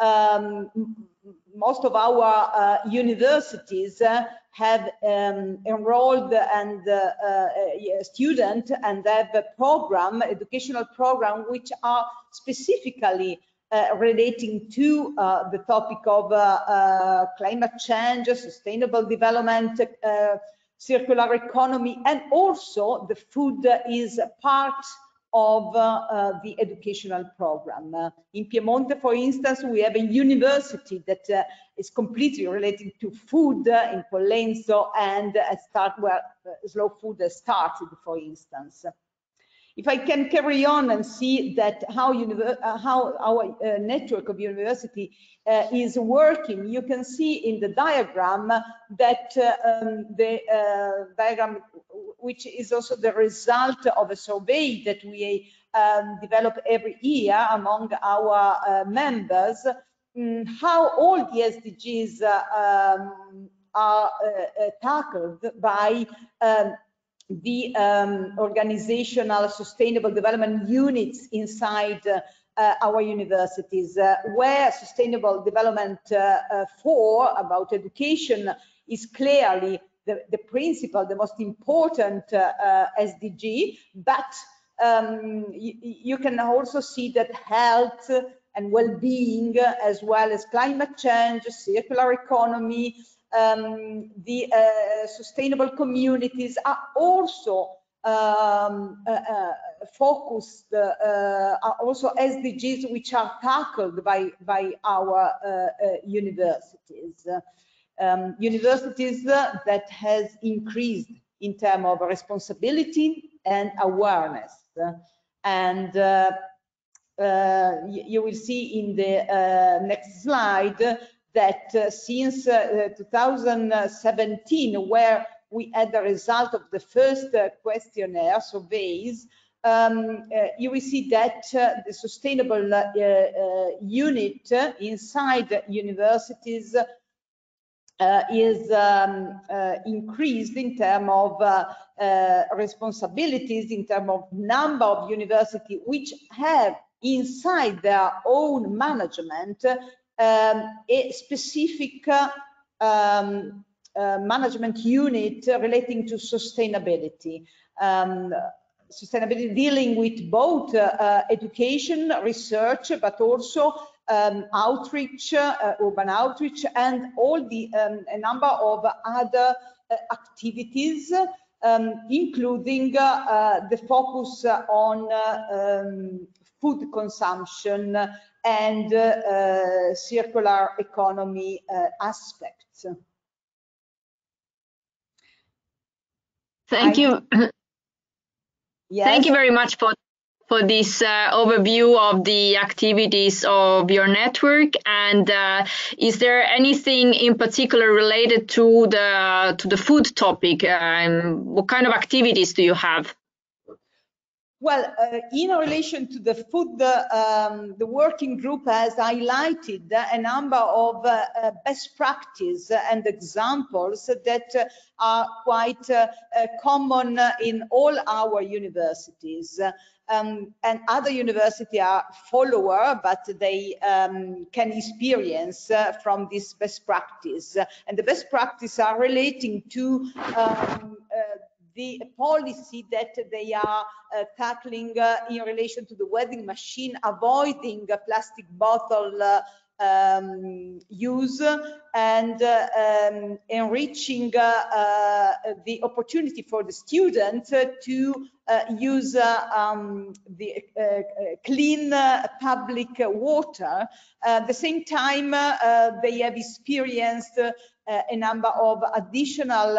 Most of our universities have enrolled and students and have a program, educational program, which are specifically relating to the topic of climate change, sustainable development, circular economy, and also the food is part of the educational program. In Piemonte, for instance, we have a university that is completely related to food in Pollenzo, and where slow food started, for instance. If I can carry on and see that how our network of university is working, you can see in the diagram that the diagram, which is also the result of a survey that we develop every year among our members, how all the SDGs are tackled by the organizational sustainable development units inside our universities, where sustainable development about education is clearly the principal, the most important SDG, but you can also see that health and well-being, as well as climate change, circular economy, the sustainable communities are also focused, are also SDGs which are tackled by our universities. Universities that has increased in terms of responsibility and awareness. And you will see in the next slide that since 2017, where we had the result of the first questionnaire surveys, you will see that the sustainable unit inside universities is increased in terms of responsibilities, in terms of number of universities which have inside their own management a specific management unit relating to sustainability. Sustainability dealing with both education, research, but also outreach, urban outreach, and all the a number of other activities, including the focus on food consumption and circular economy aspects. Thank you. Yes. Thank you very much for this overview of the activities of your network. And is there anything in particular related to the food topic? What kind of activities do you have? Well, in relation to the food, the working group has highlighted a number of best practice and examples that are quite common in all our universities. And other universities are follower, but they can experience from this best practice. And the best practice are relating to the policy that they are tackling in relation to the vending machine, avoiding plastic bottle use, and enriching the opportunity for the student to use the clean public water. At the same time, they have experienced a number of additional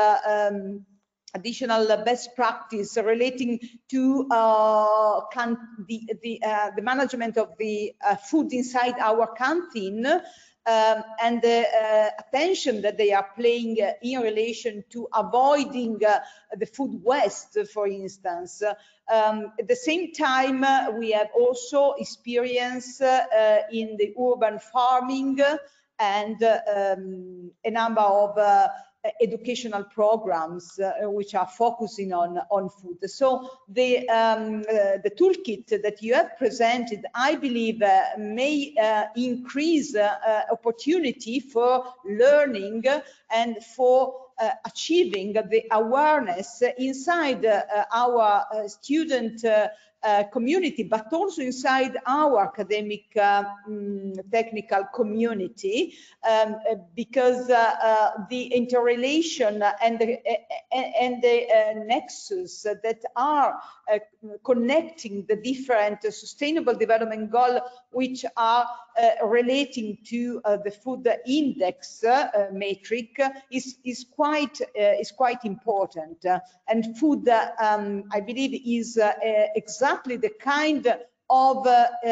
best practice relating to the management of the food inside our canteen, and the attention that they are paying in relation to avoiding the food waste, for instance. At the same time, we have also experienced in the urban farming and a number of educational programs which are focusing on food. So the toolkit that you have presented, I believe, may increase opportunity for learning and for achieving the awareness inside our student community, but also inside our academic technical community, because the interrelation and the nexus that are connecting the different sustainable development goals, which are relating to the food index metric, is quite important. And food, I believe, is exactly exactly the kind of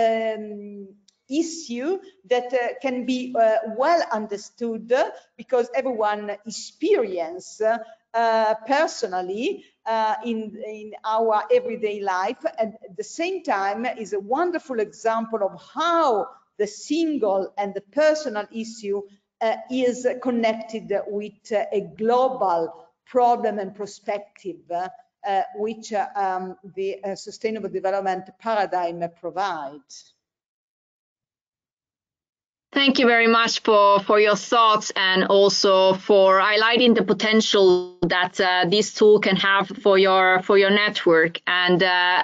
issue that can be well understood, because everyone experience personally in our everyday life, and at the same time is a wonderful example of how the single and the personal issue is connected with a global problem and perspective, which the sustainable development paradigm provides. Thank you very much for your thoughts, and also for highlighting the potential that this tool can have for your network. And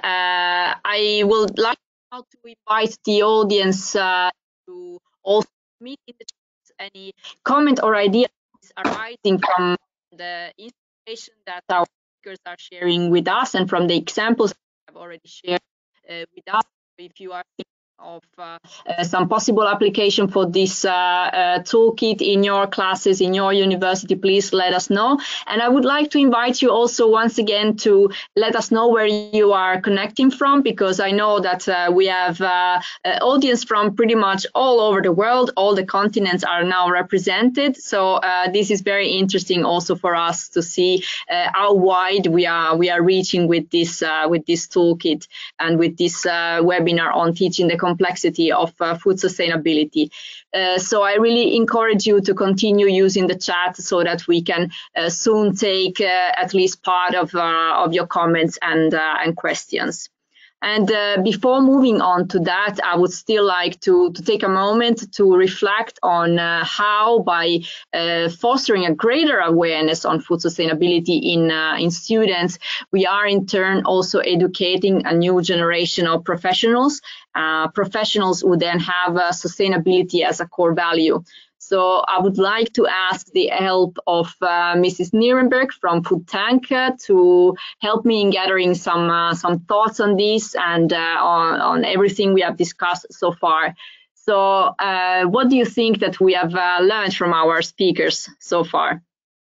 I would like now to invite the audience to also meet in the chat any comment or ideas arising from the information that our speakers are sharing with us, and from the examples I've already shared with us. If you are of some possible application for this toolkit in your classes, in your university, please let us know. And I would like to invite you also once again to let us know where you are connecting from, because I know that we have audience from pretty much all over the world. All the continents are now represented. So this is very interesting also for us to see how wide we are reaching with this toolkit and with this webinar on teaching the complexity of food sustainability. So I really encourage you to continue using the chat so that we can soon take at least part of your comments and questions. And before moving on to that, I would still like to take a moment to reflect on how, by fostering a greater awareness on food sustainability in students, we are in turn also educating a new generation of professionals, professionals who then have sustainability as a core value. So I would like to ask the help of Mrs. Nierenberg from Food Tank to help me in gathering some thoughts on this and on everything we have discussed so far. So what do you think that we have learned from our speakers so far?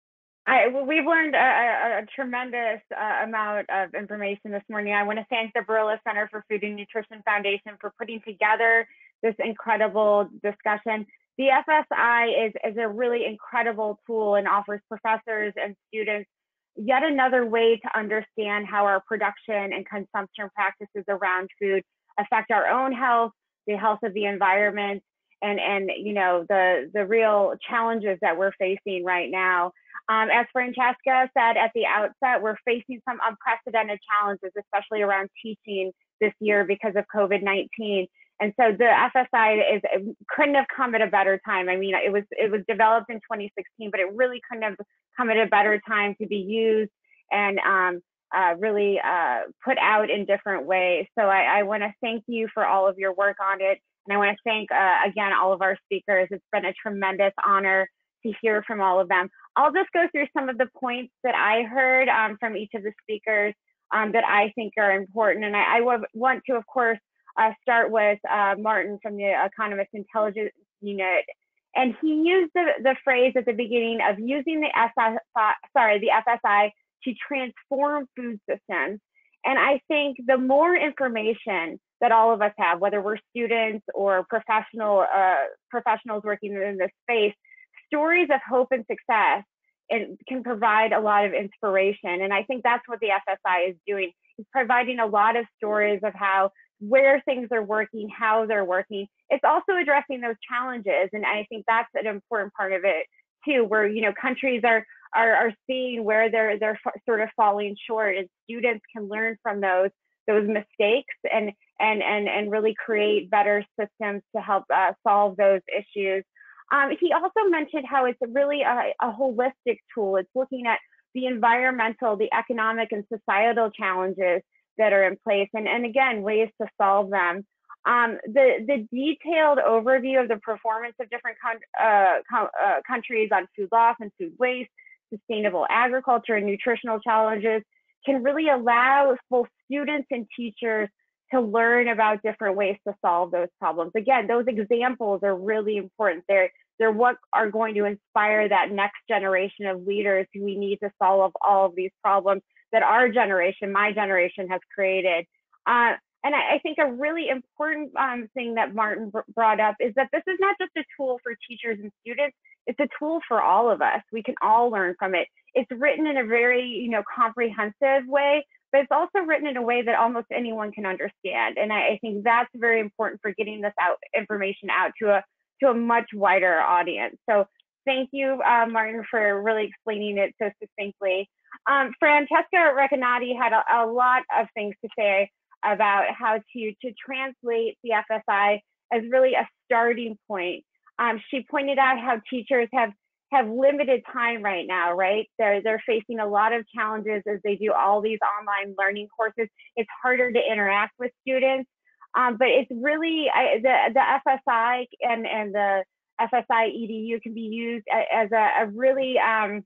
We've learned a tremendous amount of information this morning. I want to thank the Barilla Center for Food and Nutrition Foundation for putting together this incredible discussion. The FSI is a really incredible tool and offers professors and students yet another way to understand how our production and consumption practices around food affect our own health, the health of the environment, and you know, the real challenges that we're facing right now. As Francesca said at the outset, we're facing some unprecedented challenges, especially around teaching this year because of COVID-19. And so the FSI couldn't have come at a better time. I mean, it was developed in 2016, but it really couldn't have come at a better time to be used and really put out in different ways. So I want to thank you for all of your work on it. And I want to thank, again, all of our speakers. It's been a tremendous honor to hear from all of them. I'll just go through some of the points that I heard from each of the speakers that I think are important. And I want to, of course, start with Martin from the Economist Intelligence Unit. And he used the phrase at the beginning of using the FSI to transform food systems. And I think the more information that all of us have, whether we're students or professionals working in this space, stories of hope and success can provide a lot of inspiration. And I think that's what the FSI is doing. It's providing a lot of stories of where things are working, how they're working. It's also addressing those challenges. And I think that's an important part of it too, where, you know, countries are seeing where they're sort of falling short, and students can learn from those mistakes and really create better systems to help solve those issues. He also mentioned how it's really a holistic tool. It's looking at the environmental, the economic, and societal challenges that are in place, and again, ways to solve them. The detailed overview of the performance of different countries on food loss and food waste, sustainable agriculture, and nutritional challenges can really allow both students and teachers to learn about different ways to solve those problems. Again, those examples are really important. They're what are going to inspire that next generation of leaders who we need to solve all of these problems that our generation, my generation, has created. And I think a really important thing that Martin brought up is that this is not just a tool for teachers and students, it's a tool for all of us. We can all learn from it. It's written in a very, comprehensive way, but it's also written in a way that almost anyone can understand. And I think that's very important for getting this information out to a much wider audience. So thank you, Martin, for really explaining it so succinctly. Francesca Recanati had a lot of things to say about how to translate the FSI as really a starting point. She pointed out how teachers have limited time right now, right? They're facing a lot of challenges as they do all these online learning courses. It's harder to interact with students, but it's really the FSI and the FSI Edu can be used as a really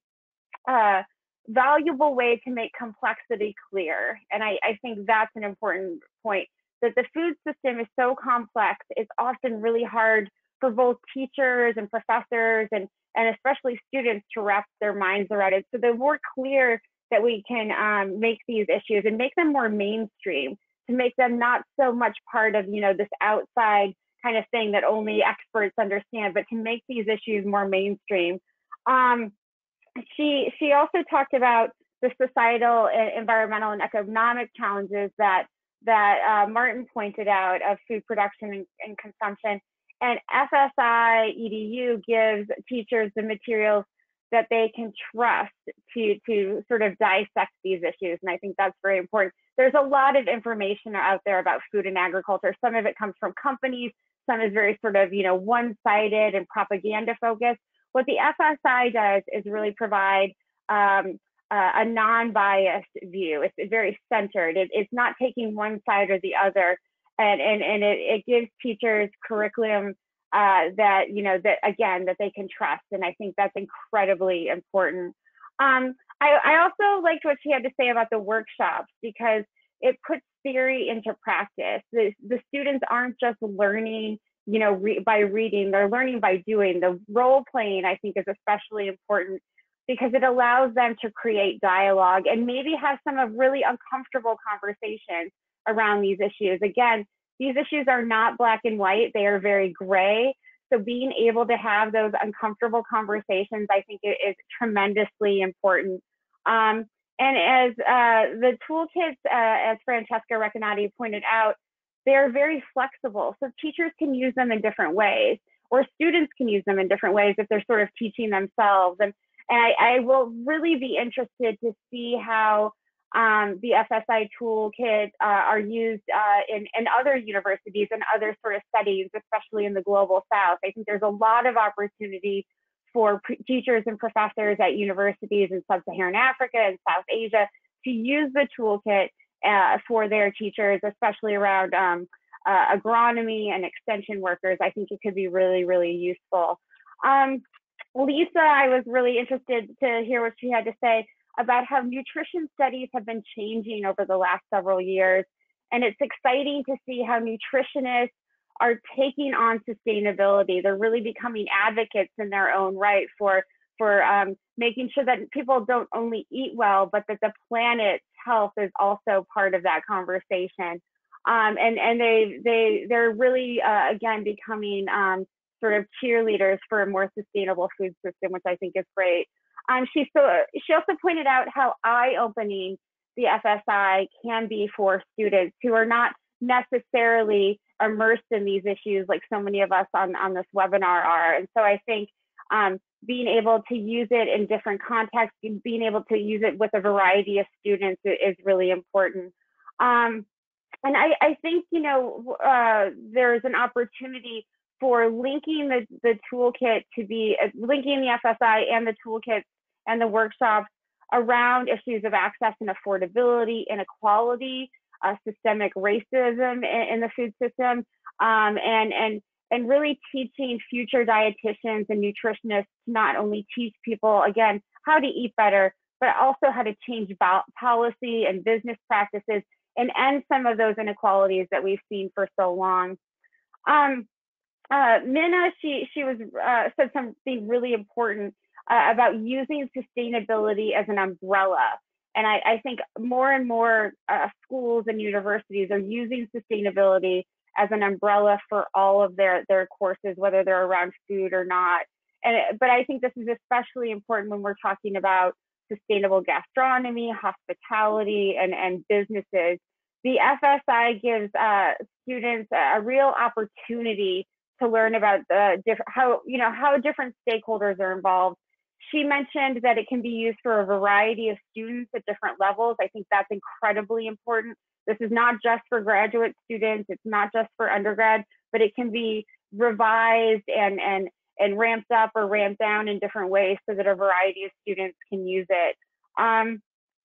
valuable way to make complexity clear. And I think that's an important point, that the food system is so complex, it's often really hard for both teachers and professors and especially students to wrap their minds around it. So the more clear that we can make these issues and make them more mainstream, to make them not so much part of, this outside kind of thing that only experts understand, but to make these issues more mainstream. She also talked about the societal, environmental, and economic challenges that Martin pointed out of food production and consumption. And FSI Edu gives teachers the materials that they can trust to sort of dissect these issues. And I think that's very important. There's a lot of information out there about food and agriculture. Some of it comes from companies, some is very sort of, one-sided and propaganda focused. What the FSI does is really provide a non-biased view. It's very centered. It's not taking one side or the other, and it gives teachers curriculum that that they can trust. And I think that's incredibly important. I also liked what she had to say about the workshops, because it puts theory into practice. The students aren't just learning by reading, they're learning by doing. The role playing, I think, is especially important because it allows them to create dialogue and maybe have some of really uncomfortable conversations around these issues. Again, these issues are not black and white, they are very gray. So being able to have those uncomfortable conversations, I think, is tremendously important. And as the toolkits, as Francesca Recanati pointed out, they're very flexible. So teachers can use them in different ways, or students can use them in different ways if they're sort of teaching themselves. And I will really be interested to see how the FSI toolkit are used in other universities and other sort of settings, especially in the global South. I think there's a lot of opportunity for teachers and professors at universities in Sub-Saharan Africa and South Asia to use the toolkit for their teachers, especially around agronomy and extension workers. I think it could be really, really useful. Lisa, I was really interested to hear what she had to say about how nutrition studies have been changing over the last several years. And it's exciting to see how nutritionists are taking on sustainability. They're really becoming advocates in their own right for making sure that people don't only eat well, but that the planet's health is also part of that conversation. And they're really, again, becoming sort of cheerleaders for a more sustainable food system, which I think is great. She also pointed out how eye-opening the FSI can be for students who are not necessarily immersed in these issues like so many of us on this webinar are. And so I think being able to use it in different contexts, being able to use it with a variety of students is really important. And I think, there's an opportunity for linking the toolkit to be, linking the FSI and the toolkits and the workshops around issues of access and affordability, inequality, systemic racism in the food system, and really teaching future dietitians and nutritionists to not only teach people, again, how to eat better, but also how to change policy and business practices and end some of those inequalities that we've seen for so long. Minna, she said something really important about using sustainability as an umbrella And I think more and more schools and universities are using sustainability as an umbrella for all of their courses, whether they're around food or not. But I think this is especially important when we're talking about sustainable gastronomy, hospitality, and businesses. The FSI gives students a real opportunity to learn about the how different stakeholders are involved. She mentioned that it can be used for a variety of students at different levels. I think that's incredibly important. This is not just for graduate students, it's not just for undergrad, but it can be revised and ramped up or ramped down in different ways so that a variety of students can use it. And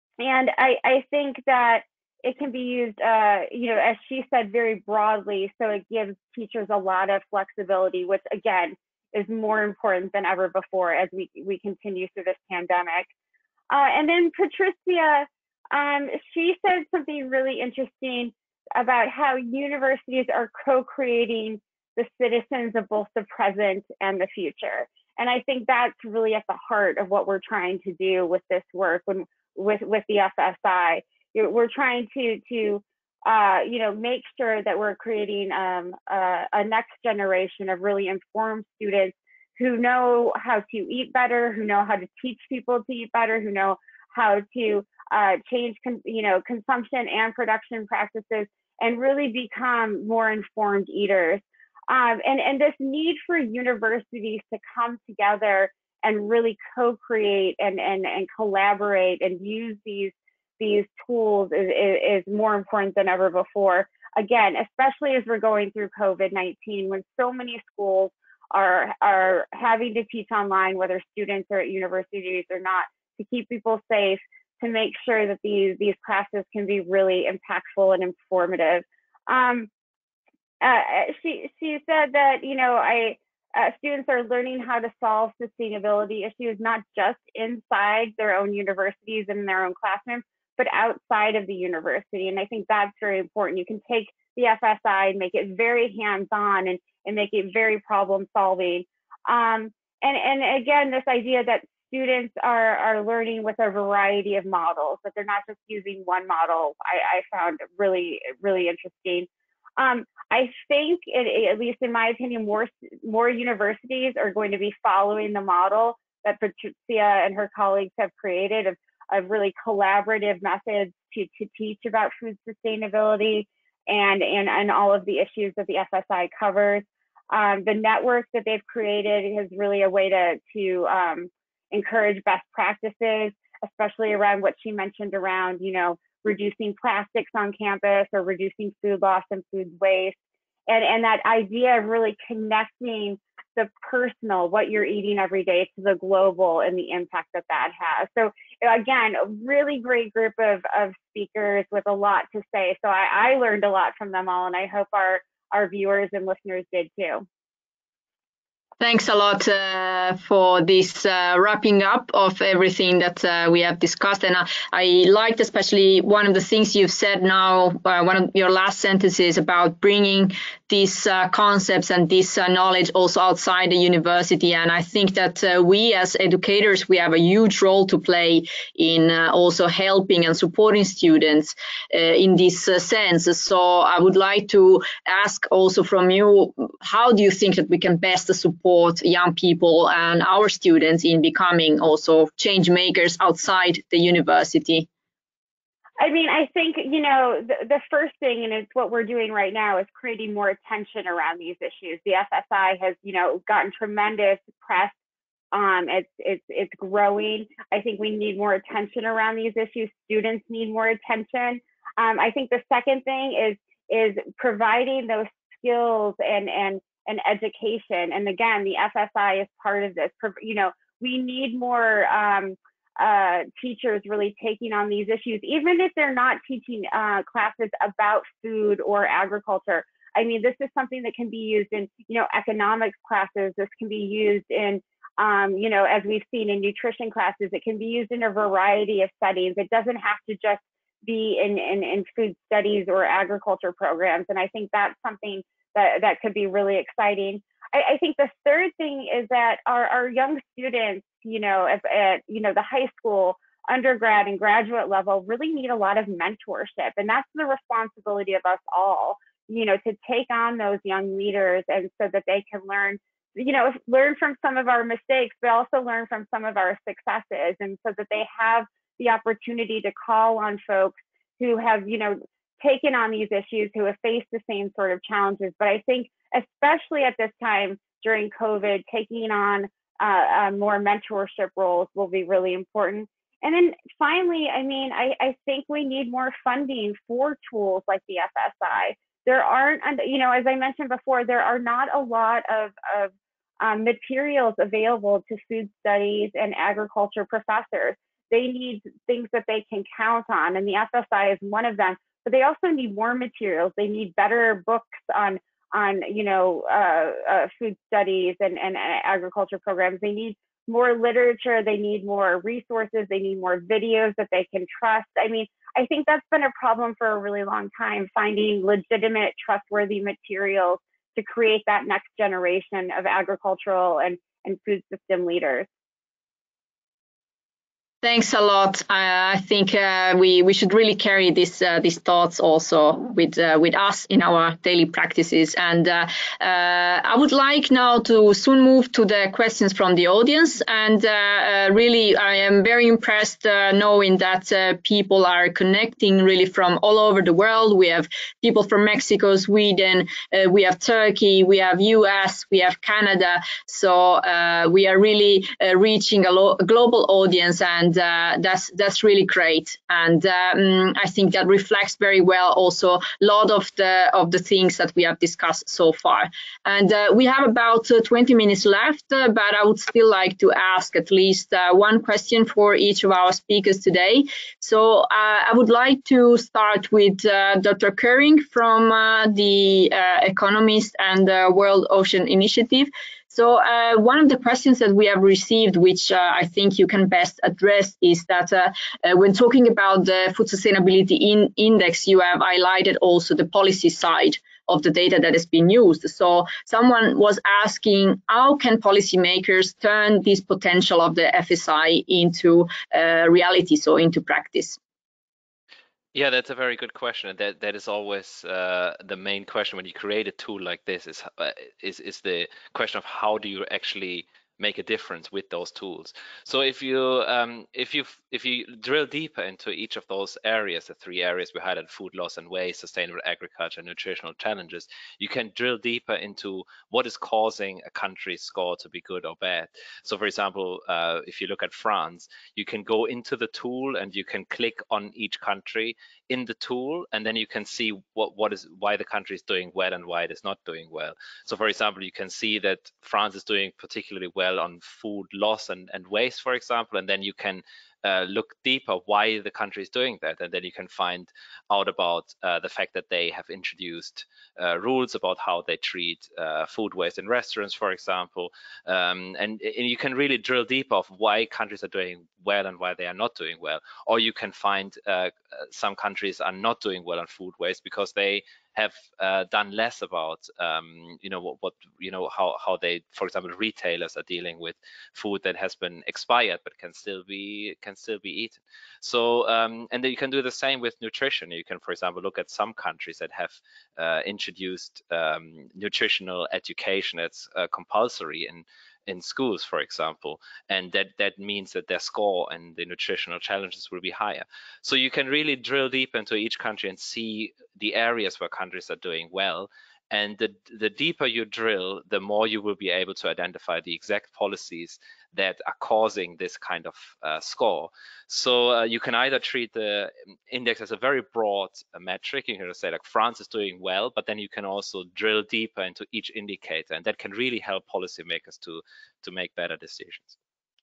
I think that it can be used, as she said, very broadly. So it gives teachers a lot of flexibility, which again is more important than ever before as we continue through this pandemic. And then Patricia, she said something really interesting about how universities are co-creating the citizens of both the present and the future. And I think that's really at the heart of what we're trying to do with this work with the FSI. We're trying to make sure that we're creating a next generation of really informed students who know how to eat better, who know how to teach people to eat better, who know how to change consumption and production practices, and really become more informed eaters. And this need for universities to come together and really co-create and collaborate and use these tools is more important than ever before. Again, especially as we're going through COVID-19, when so many schools are having to teach online, whether students are at universities or not, to keep people safe, to make sure that these classes can be really impactful and informative. She said that students are learning how to solve sustainability issues, not just inside their own universities and in their own classrooms, but outside of the university. And I think that's very important. You can take the FSI and make it very hands-on and make it very problem solving. And again, this idea that students are learning with a variety of models, that they're not just using one model, I found really, really interesting. I think, at least in my opinion, more universities are going to be following the model that Patricia and her colleagues have created of really collaborative methods to teach about food sustainability and all of the issues that the FSI covers. The network that they've created is really a way to encourage best practices, especially around what she mentioned around, reducing plastics on campus or reducing food loss and food waste. And that idea of really connecting the personal, what you're eating every day, to the global and the impact that has. So again, a really great group of speakers with a lot to say. So I learned a lot from them all, and I hope our viewers and listeners did too. Thanks a lot for this wrapping up of everything that we have discussed. And I liked especially one of the things you've said now, one of your last sentences about bringing these concepts and this knowledge also outside the university. And I think that we as educators, we have a huge role to play in also helping and supporting students in this sense. So I would like to ask also from you, how do you think that we can best support young people and our students in becoming also change makers outside the university? I mean, I think, the first thing, and it's what we're doing right now, is creating more attention around these issues. The FSI has, gotten tremendous press. It's growing. I think we need more attention around these issues. Students need more attention. I think the second thing is providing those skills and education. And again, the FSI is part of this. We need more teachers really taking on these issues, even if they're not teaching classes about food or agriculture. I mean, this is something that can be used in, economics classes. This can be used in, as we've seen in nutrition classes. It can be used in a variety of settings. It doesn't have to just be in food studies or agriculture programs. And I think that's something that could be really exciting. I think the third thing is that our young students, at the high school, undergrad and graduate level really need a lot of mentorship. And that's the responsibility of us all, you know, to take on those young leaders, and so that they can learn, you know, learn from some of our mistakes, but also learn from some of our successes. And so that they have the opportunity to call on folks who have, you know, taken on these issues, who have faced the same sort of challenges. But I think especially at this time during COVID, taking on more mentorship roles will be really important. And then finally, I mean, I think we need more funding for tools like the FSI. There aren't, you know, as I mentioned before, there are not a lot of materials available to food studies and agriculture professors. They need things that they can count on, and the FSI is one of them. But they also need more materials. They need better books on you know, food studies and agriculture programs. They need more literature. They need more resources. They need more videos that they can trust. I mean, I think that's been a problem for a really long time, finding legitimate, trustworthy materials to create that next generation of agricultural and food system leaders. Thanks a lot. I think we should really carry these thoughts also with us in our daily practices. And I would like now to soon move to the questions from the audience. And really, I am very impressed knowing that people are connecting really from all over the world. We have people from Mexico, Sweden, we have Turkey, we have US, we have Canada. So we are really reaching a global audience, and that's really great. And I think that reflects very well also a lot of the things that we have discussed so far. And we have about 20 minutes left, but I would still like to ask at least one question for each of our speakers today. So I would like to start with Dr. Köring from the Economist and World Ocean Initiative. So one of the questions that we have received, which I think you can best address, is that when talking about the Food Sustainability Index, you have highlighted also the policy side of the data that has been used. So someone was asking, how can policymakers turn this potential of the FSI into reality, so into practice? Yeah, that's a very good question, and that is always the main question when you create a tool like this. Is the question of how do you actually make a difference with those tools. So if you drill deeper into each of those areas, the three areas we highlighted, food loss and waste, sustainable agriculture, and nutritional challenges, you can drill deeper into what is causing a country's score to be good or bad. So for example, if you look at France, you can go into the tool and you can click on each country in the tool, and then you can see why the country is doing well and why it is not doing well. So for example, you can see that France is doing particularly well on food loss and waste, for example, and then you can look deeper why the country is doing that, and then you can find out about the fact that they have introduced rules about how they treat food waste in restaurants, for example, and you can really drill deeper of why countries are doing well and why they are not doing well. Or you can find some countries are not doing well on food waste because they have done less about how they, for example, retailers are dealing with food that has been expired but can still be eaten. So and then you can do the same with nutrition. You can, for example, look at some countries that have introduced nutritional education that's compulsory in schools, for example, and that means that their score and the nutritional challenges will be higher. So you can really drill deep into each country and see the areas where countries are doing well. And the deeper you drill, the more you will be able to identify the exact policies that are causing this kind of score. So you can either treat the index as a very broad metric. You can say like France is doing well, but then you can also drill deeper into each indicator, and that can really help policymakers to make better decisions.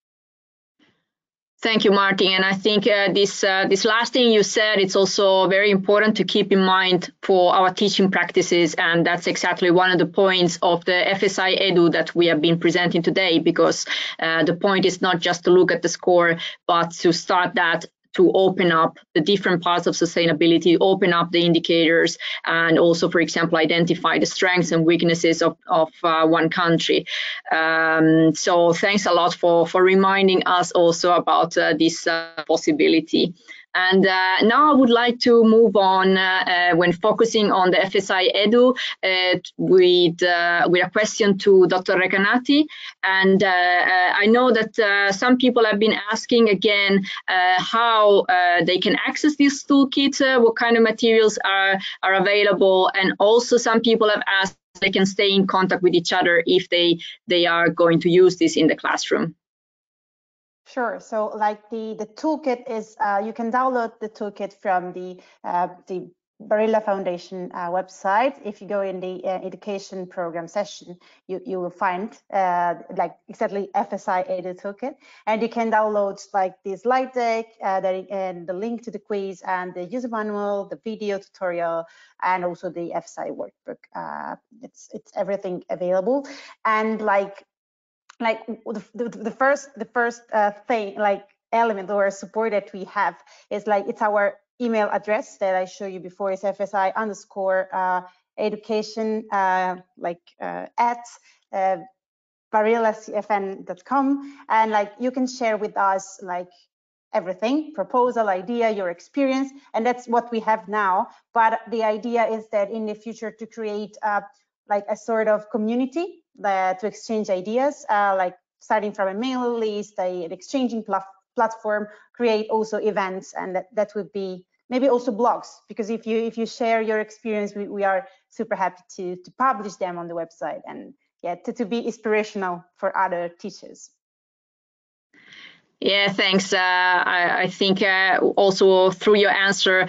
Thank you, Martin. And I think this last thing you said, it's also very important to keep in mind for our teaching practices. And that's exactly one of the points of the FSI Edu that we have been presenting today, because the point is not just to look at the score, but to start that to open up the different parts of sustainability, open up the indicators, and also, for example, identify the strengths and weaknesses of one country. So thanks a lot for reminding us also about this possibility. And now I would like to move on when focusing on the FSI Edu with a question to Dr. Recanati. And I know that some people have been asking again how they can access this toolkit, what kind of materials are available, and also some people have asked if they can stay in contact with each other if they are going to use this in the classroom. Sure. So like the toolkit is, you can download the toolkit from the Barilla Foundation website. If you go in the education program session, you will find like exactly FSI Edu toolkit, and you can download like the slide deck, and the link to the quiz and the user manual, the video tutorial, and also the FSI workbook. It's everything available, and like the first thing, like element or support that we have is like, it's our email address that I showed you before, is FSI_education at barillacfn.com, and like you can share with us like everything, proposal, idea, your experience, and that's what we have now. But the idea is that in the future to create like a sort of community to exchange ideas, like starting from a mail list, an exchanging platform, create also events, and that would be maybe also blogs, because if you share your experience, we are super happy to publish them on the website, and yeah, to be inspirational for other teachers. Yeah, thanks. I think also through your answer,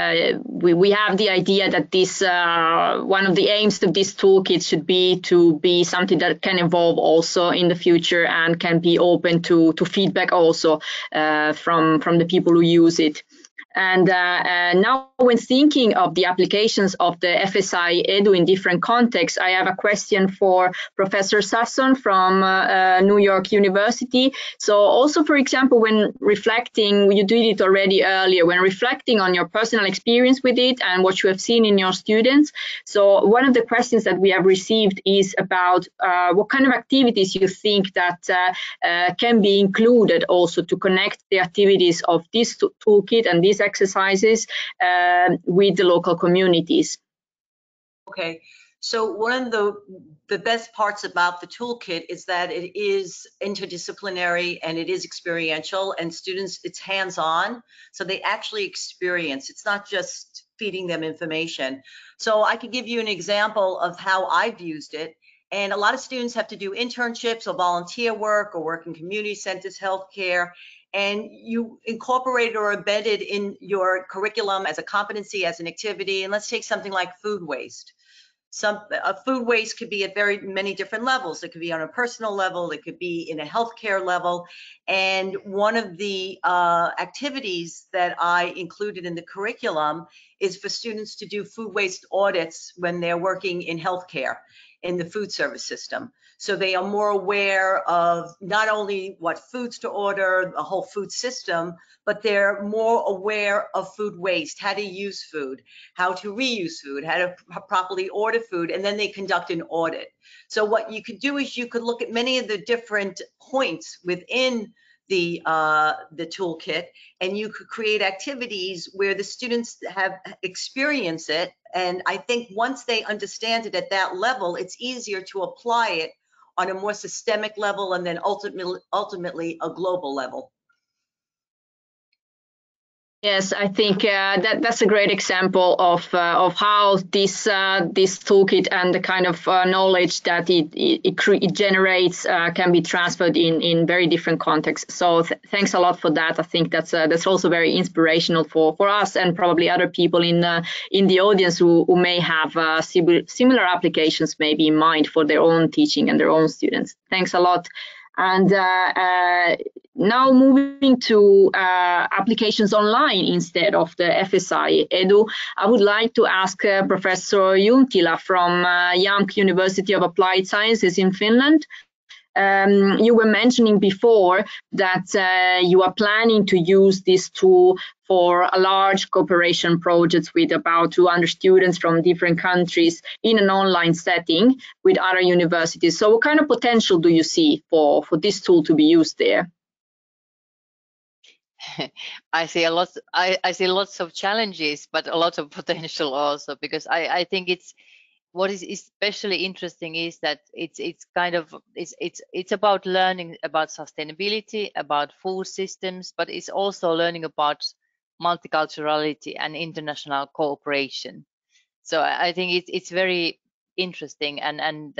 we have the idea that this one of the aims of this toolkit should be to be something that can evolve also in the future and can be open to feedback also from the people who use it. And now when thinking of the applications of the FSI Edu in different contexts, I have a question for Professor Sasson from New York University. So also, for example, when reflecting, you did it already earlier, when reflecting on your personal experience with it and what you have seen in your students. So one of the questions that we have received is about what kind of activities you think that can be included also to connect the activities of this toolkit and these exercises with the local communities. Okay, so one of the best parts about the toolkit is that it is interdisciplinary and it is experiential, and students, it's hands-on, so they actually experience. It's not just feeding them information. So I could give you an example of how I've used it. And a lot of students have to do internships or volunteer work or work in community centers, healthcare, and you incorporate or embed it in your curriculum as a competency, as an activity. And let's take something like food waste. Food waste could be at very many different levels. It could be on a personal level, it could be in a healthcare level. And one of the activities that I included in the curriculum is for students to do food waste audits when they're working in healthcare, in the food service system. So they are more aware of not only what foods to order, the whole food system, but they're more aware of food waste, how to use food, how to reuse food, how to properly order food, and then they conduct an audit. So what you could do is you could look at many of the different points within the toolkit, and you could create activities where the students have experienced it. And I think once they understand it at that level, it's easier to apply it on a more systemic level and then ultimately a global level. Yes, I think that's a great example of how this toolkit and the kind of knowledge that it generates can be transferred in very different contexts. So thanks a lot for that. I think that's also very inspirational for us and probably other people in the audience who may have similar applications maybe in mind for their own teaching and their own students. Thanks a lot. And now moving to applications online instead of the FSI Edu, I would like to ask Professor Juntila from JAMK University of Applied Sciences in Finland. you were mentioning before that you are planning to use this tool for a large cooperation project with about 200 students from different countries in an online setting with other universities. So what kind of potential do you see for this tool to be used there? I see a lot. I see lots of challenges, but a lot of potential also, because I think it's what is especially interesting is that it's kind of it's about learning about sustainability, about food systems, but it's also learning about multiculturality and international cooperation. So I think it's very interesting, and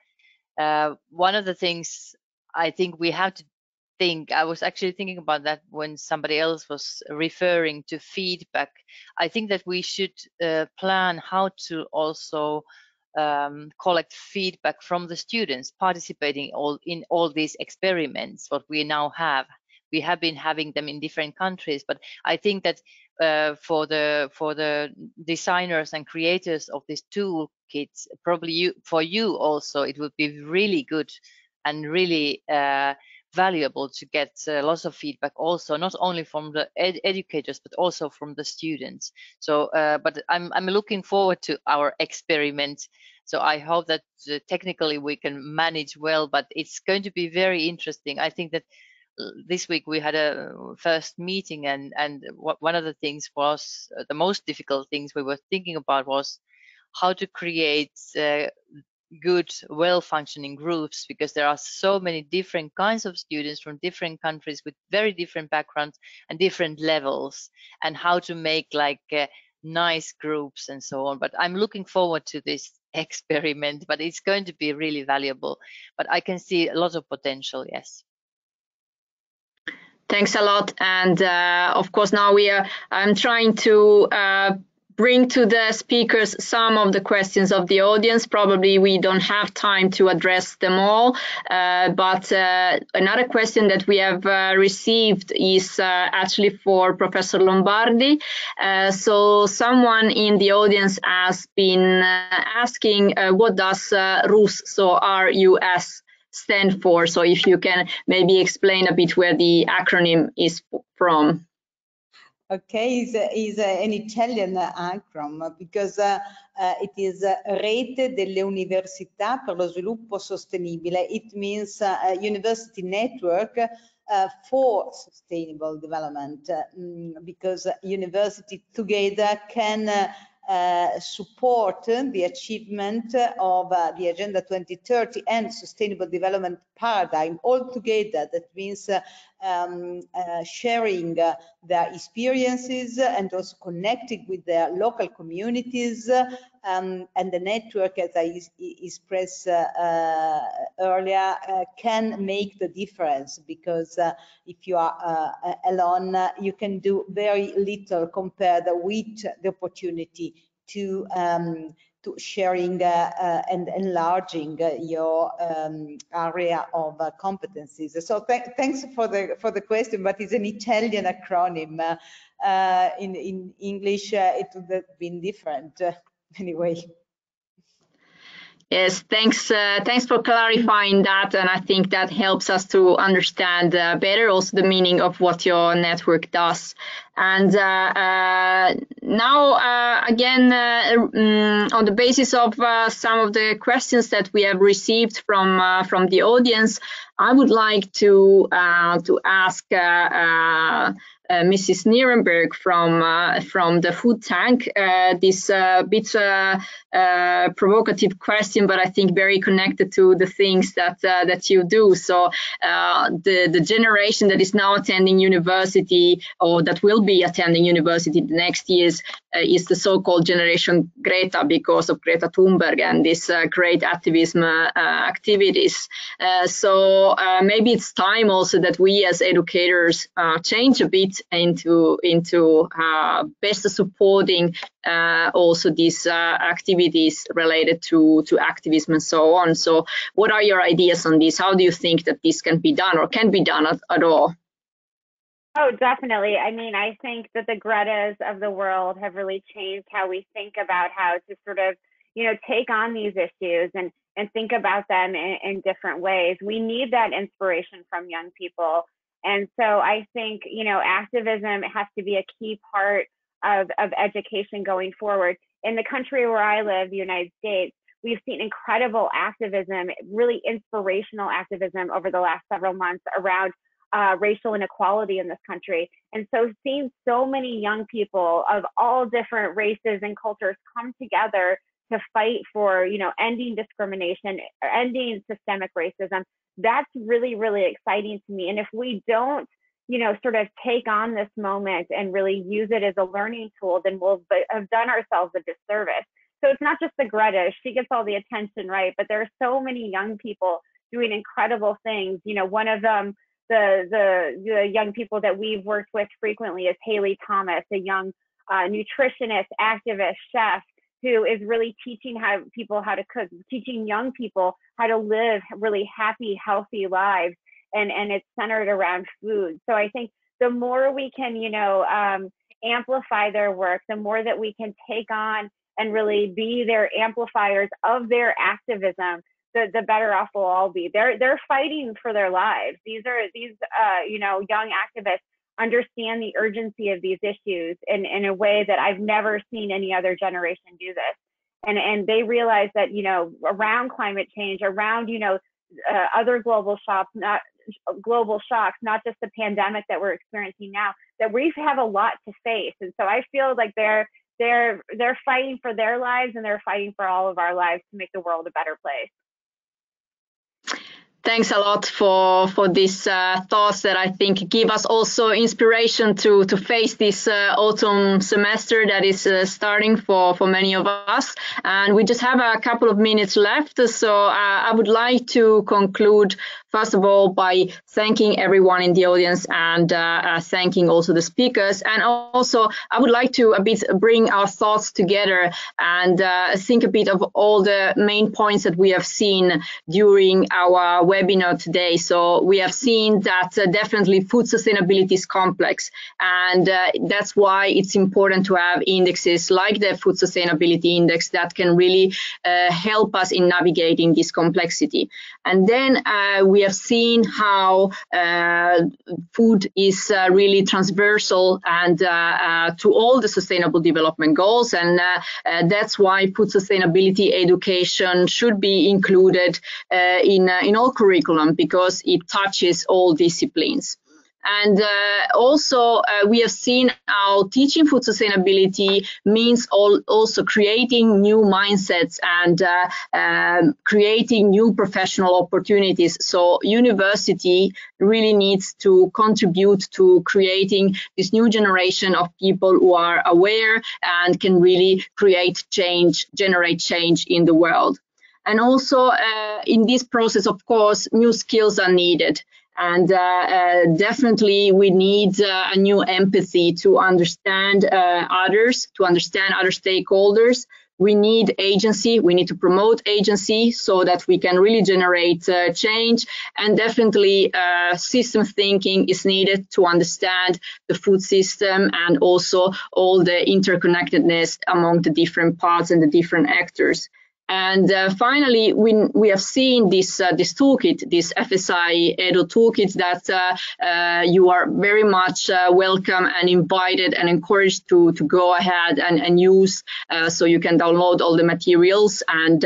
one of the things I think we have to think, I was actually thinking about that when somebody else was referring to feedback. I think that we should plan how to also collect feedback from the students participating in all these experiments what we now have. We have been having them in different countries, but I think that for the designers and creators of these toolkits, probably for you also, it would be really good and really valuable to get lots of feedback also, not only from the educators but also from the students. So but I'm looking forward to our experiment, so I hope that technically we can manage well, but it's going to be very interesting. I think that this week we had a first meeting, and one of the things was the most difficult things we were thinking about was how to create good, well-functioning groups, because there are so many different kinds of students from different countries with very different backgrounds and different levels, and how to make like nice groups and so on. But I'm looking forward to this experiment, but it's going to be really valuable. But I can see a lot of potential, yes. Thanks a lot. And of course, now I'm trying to bring to the speakers some of the questions of the audience. Probably we don't have time to address them all, but another question that we have received is actually for Professor Lombardi. So someone in the audience has been asking what does RUS, so RUS, stand for? So if you can maybe explain a bit where the acronym is from. Okay, is an Italian acronym because it is Rete delle Università per lo Sviluppo Sostenibile. It means university network for sustainable development, because university together can support the achievement of the Agenda 2030 and sustainable development paradigm all together. That means sharing their experiences and also connecting with their local communities, and the network, as I expressed earlier, can make the difference, because if you are alone, you can do very little compared with the opportunity to sharing and enlarging your area of competencies. So thanks for the question, but it's an Italian acronym. In English, it would have been different anyway. Yes, thanks for clarifying that, and I think that helps us to understand better also the meaning of what your network does. And now, again, on the basis of some of the questions that we have received from the audience, I would like to ask Mrs. Nierenberg from the food tank this bit provocative question, but I think very connected to the things that you do. So the generation that is now attending university, or that will be attending university the next years, is the so-called Generation Greta, because of Greta Thunberg and this great activism activities. So maybe it's time also that we as educators change a bit into best supporting also these activities related to activism and so on. So what are your ideas on this? How do you think that this can be done, or can be done at all? Oh, definitely. I mean, I think that the Gretas of the world have really changed how we think about how to sort of, take on these issues. And and think about them in different ways. We need that inspiration from young people. And so I think, you know, activism has to be a key part of education going forward. In the country where I live, the United States, we've seen incredible activism, really inspirational activism over the last several months around racial inequality in this country. And so seeing so many young people of all different races and cultures come together to fight for, you know, ending discrimination, ending systemic racism, that's really, really exciting to me. And if we don't, you know, sort of take on this moment and really use it as a learning tool, then we'll have done ourselves a disservice. So it's not just the Greta, she gets all the attention, right? But there are so many young people doing incredible things. You know, one of them, the young people that we've worked with frequently is Haley Thomas, a young nutritionist, activist, chef, who is really teaching people how to cook, teaching young people how to live really happy, healthy lives. And it's centered around food. So I think the more we can, you know, amplify their work, the more that we can take on and really be their amplifiers of their activism, the better off we'll all be. They're fighting for their lives. These you know, young activists understand the urgency of these issues in a way that I've never seen any other generation do this. And they realize that, you know, around climate change, around, you know, other global shocks, not just the pandemic that we're experiencing now, that we have a lot to face. And so I feel like they're fighting for their lives, and they're fighting for all of our lives to make the world a better place. Thanks a lot for these thoughts that I think give us also inspiration to face this autumn semester that is starting for many of us. And we just have a couple of minutes left. So I would like to conclude, first of all, by thanking everyone in the audience and thanking also the speakers. And also, I would like to a bit bring our thoughts together and think a bit of all the main points that we have seen during our webinar today. So we have seen that definitely food sustainability is complex, and that's why it's important to have indexes like the Food Sustainability Index that can really help us in navigating this complexity. And then we have seen how food is really transversal and to all the Sustainable Development Goals, and that's why food sustainability education should be included in all curriculum, because it touches all disciplines. And also we have seen how teaching food sustainability means also creating new mindsets and creating new professional opportunities. So university really needs to contribute to creating this new generation of people who are aware and can really create change, generate change in the world. And also in this process, of course, new skills are needed. And definitely we need a new empathy to understand others, to understand other stakeholders. We need agency. We need to promote agency so that we can really generate change. And definitely system thinking is needed to understand the food system and also all the interconnectedness among the different parts and the different actors. And finally, we have seen this toolkit, this FSI Edu toolkit that you are very much welcome and invited and encouraged to go ahead and use, so you can download all the materials. And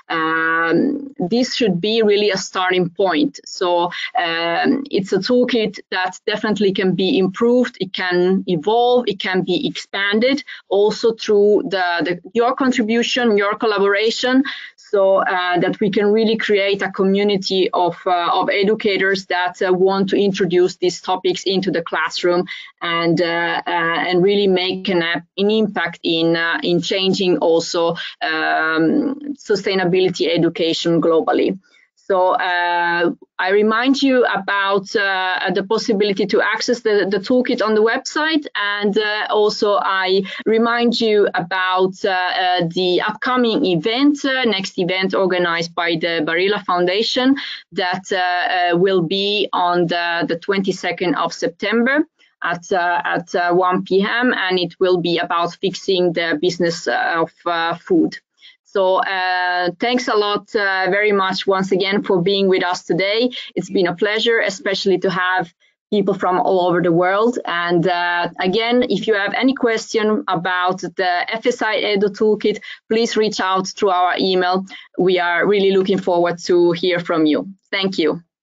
this should be really a starting point. So it's a toolkit that definitely can be improved, it can evolve, it can be expanded also through your contribution, your collaboration, so that we can really create a community of educators that want to introduce these topics into the classroom and really make an impact in changing also sustainability education globally. So I remind you about the possibility to access the toolkit on the website, and also I remind you about the upcoming event, next event organized by the Barilla Foundation that will be on the 22nd of September at 1 p.m. and it will be about fixing the business of food. So thanks a lot very much once again for being with us today. It's been a pleasure, especially to have people from all over the world. And again, if you have any question about the FSI Edu toolkit, please reach out through our email. We are really looking forward to hear from you. Thank you.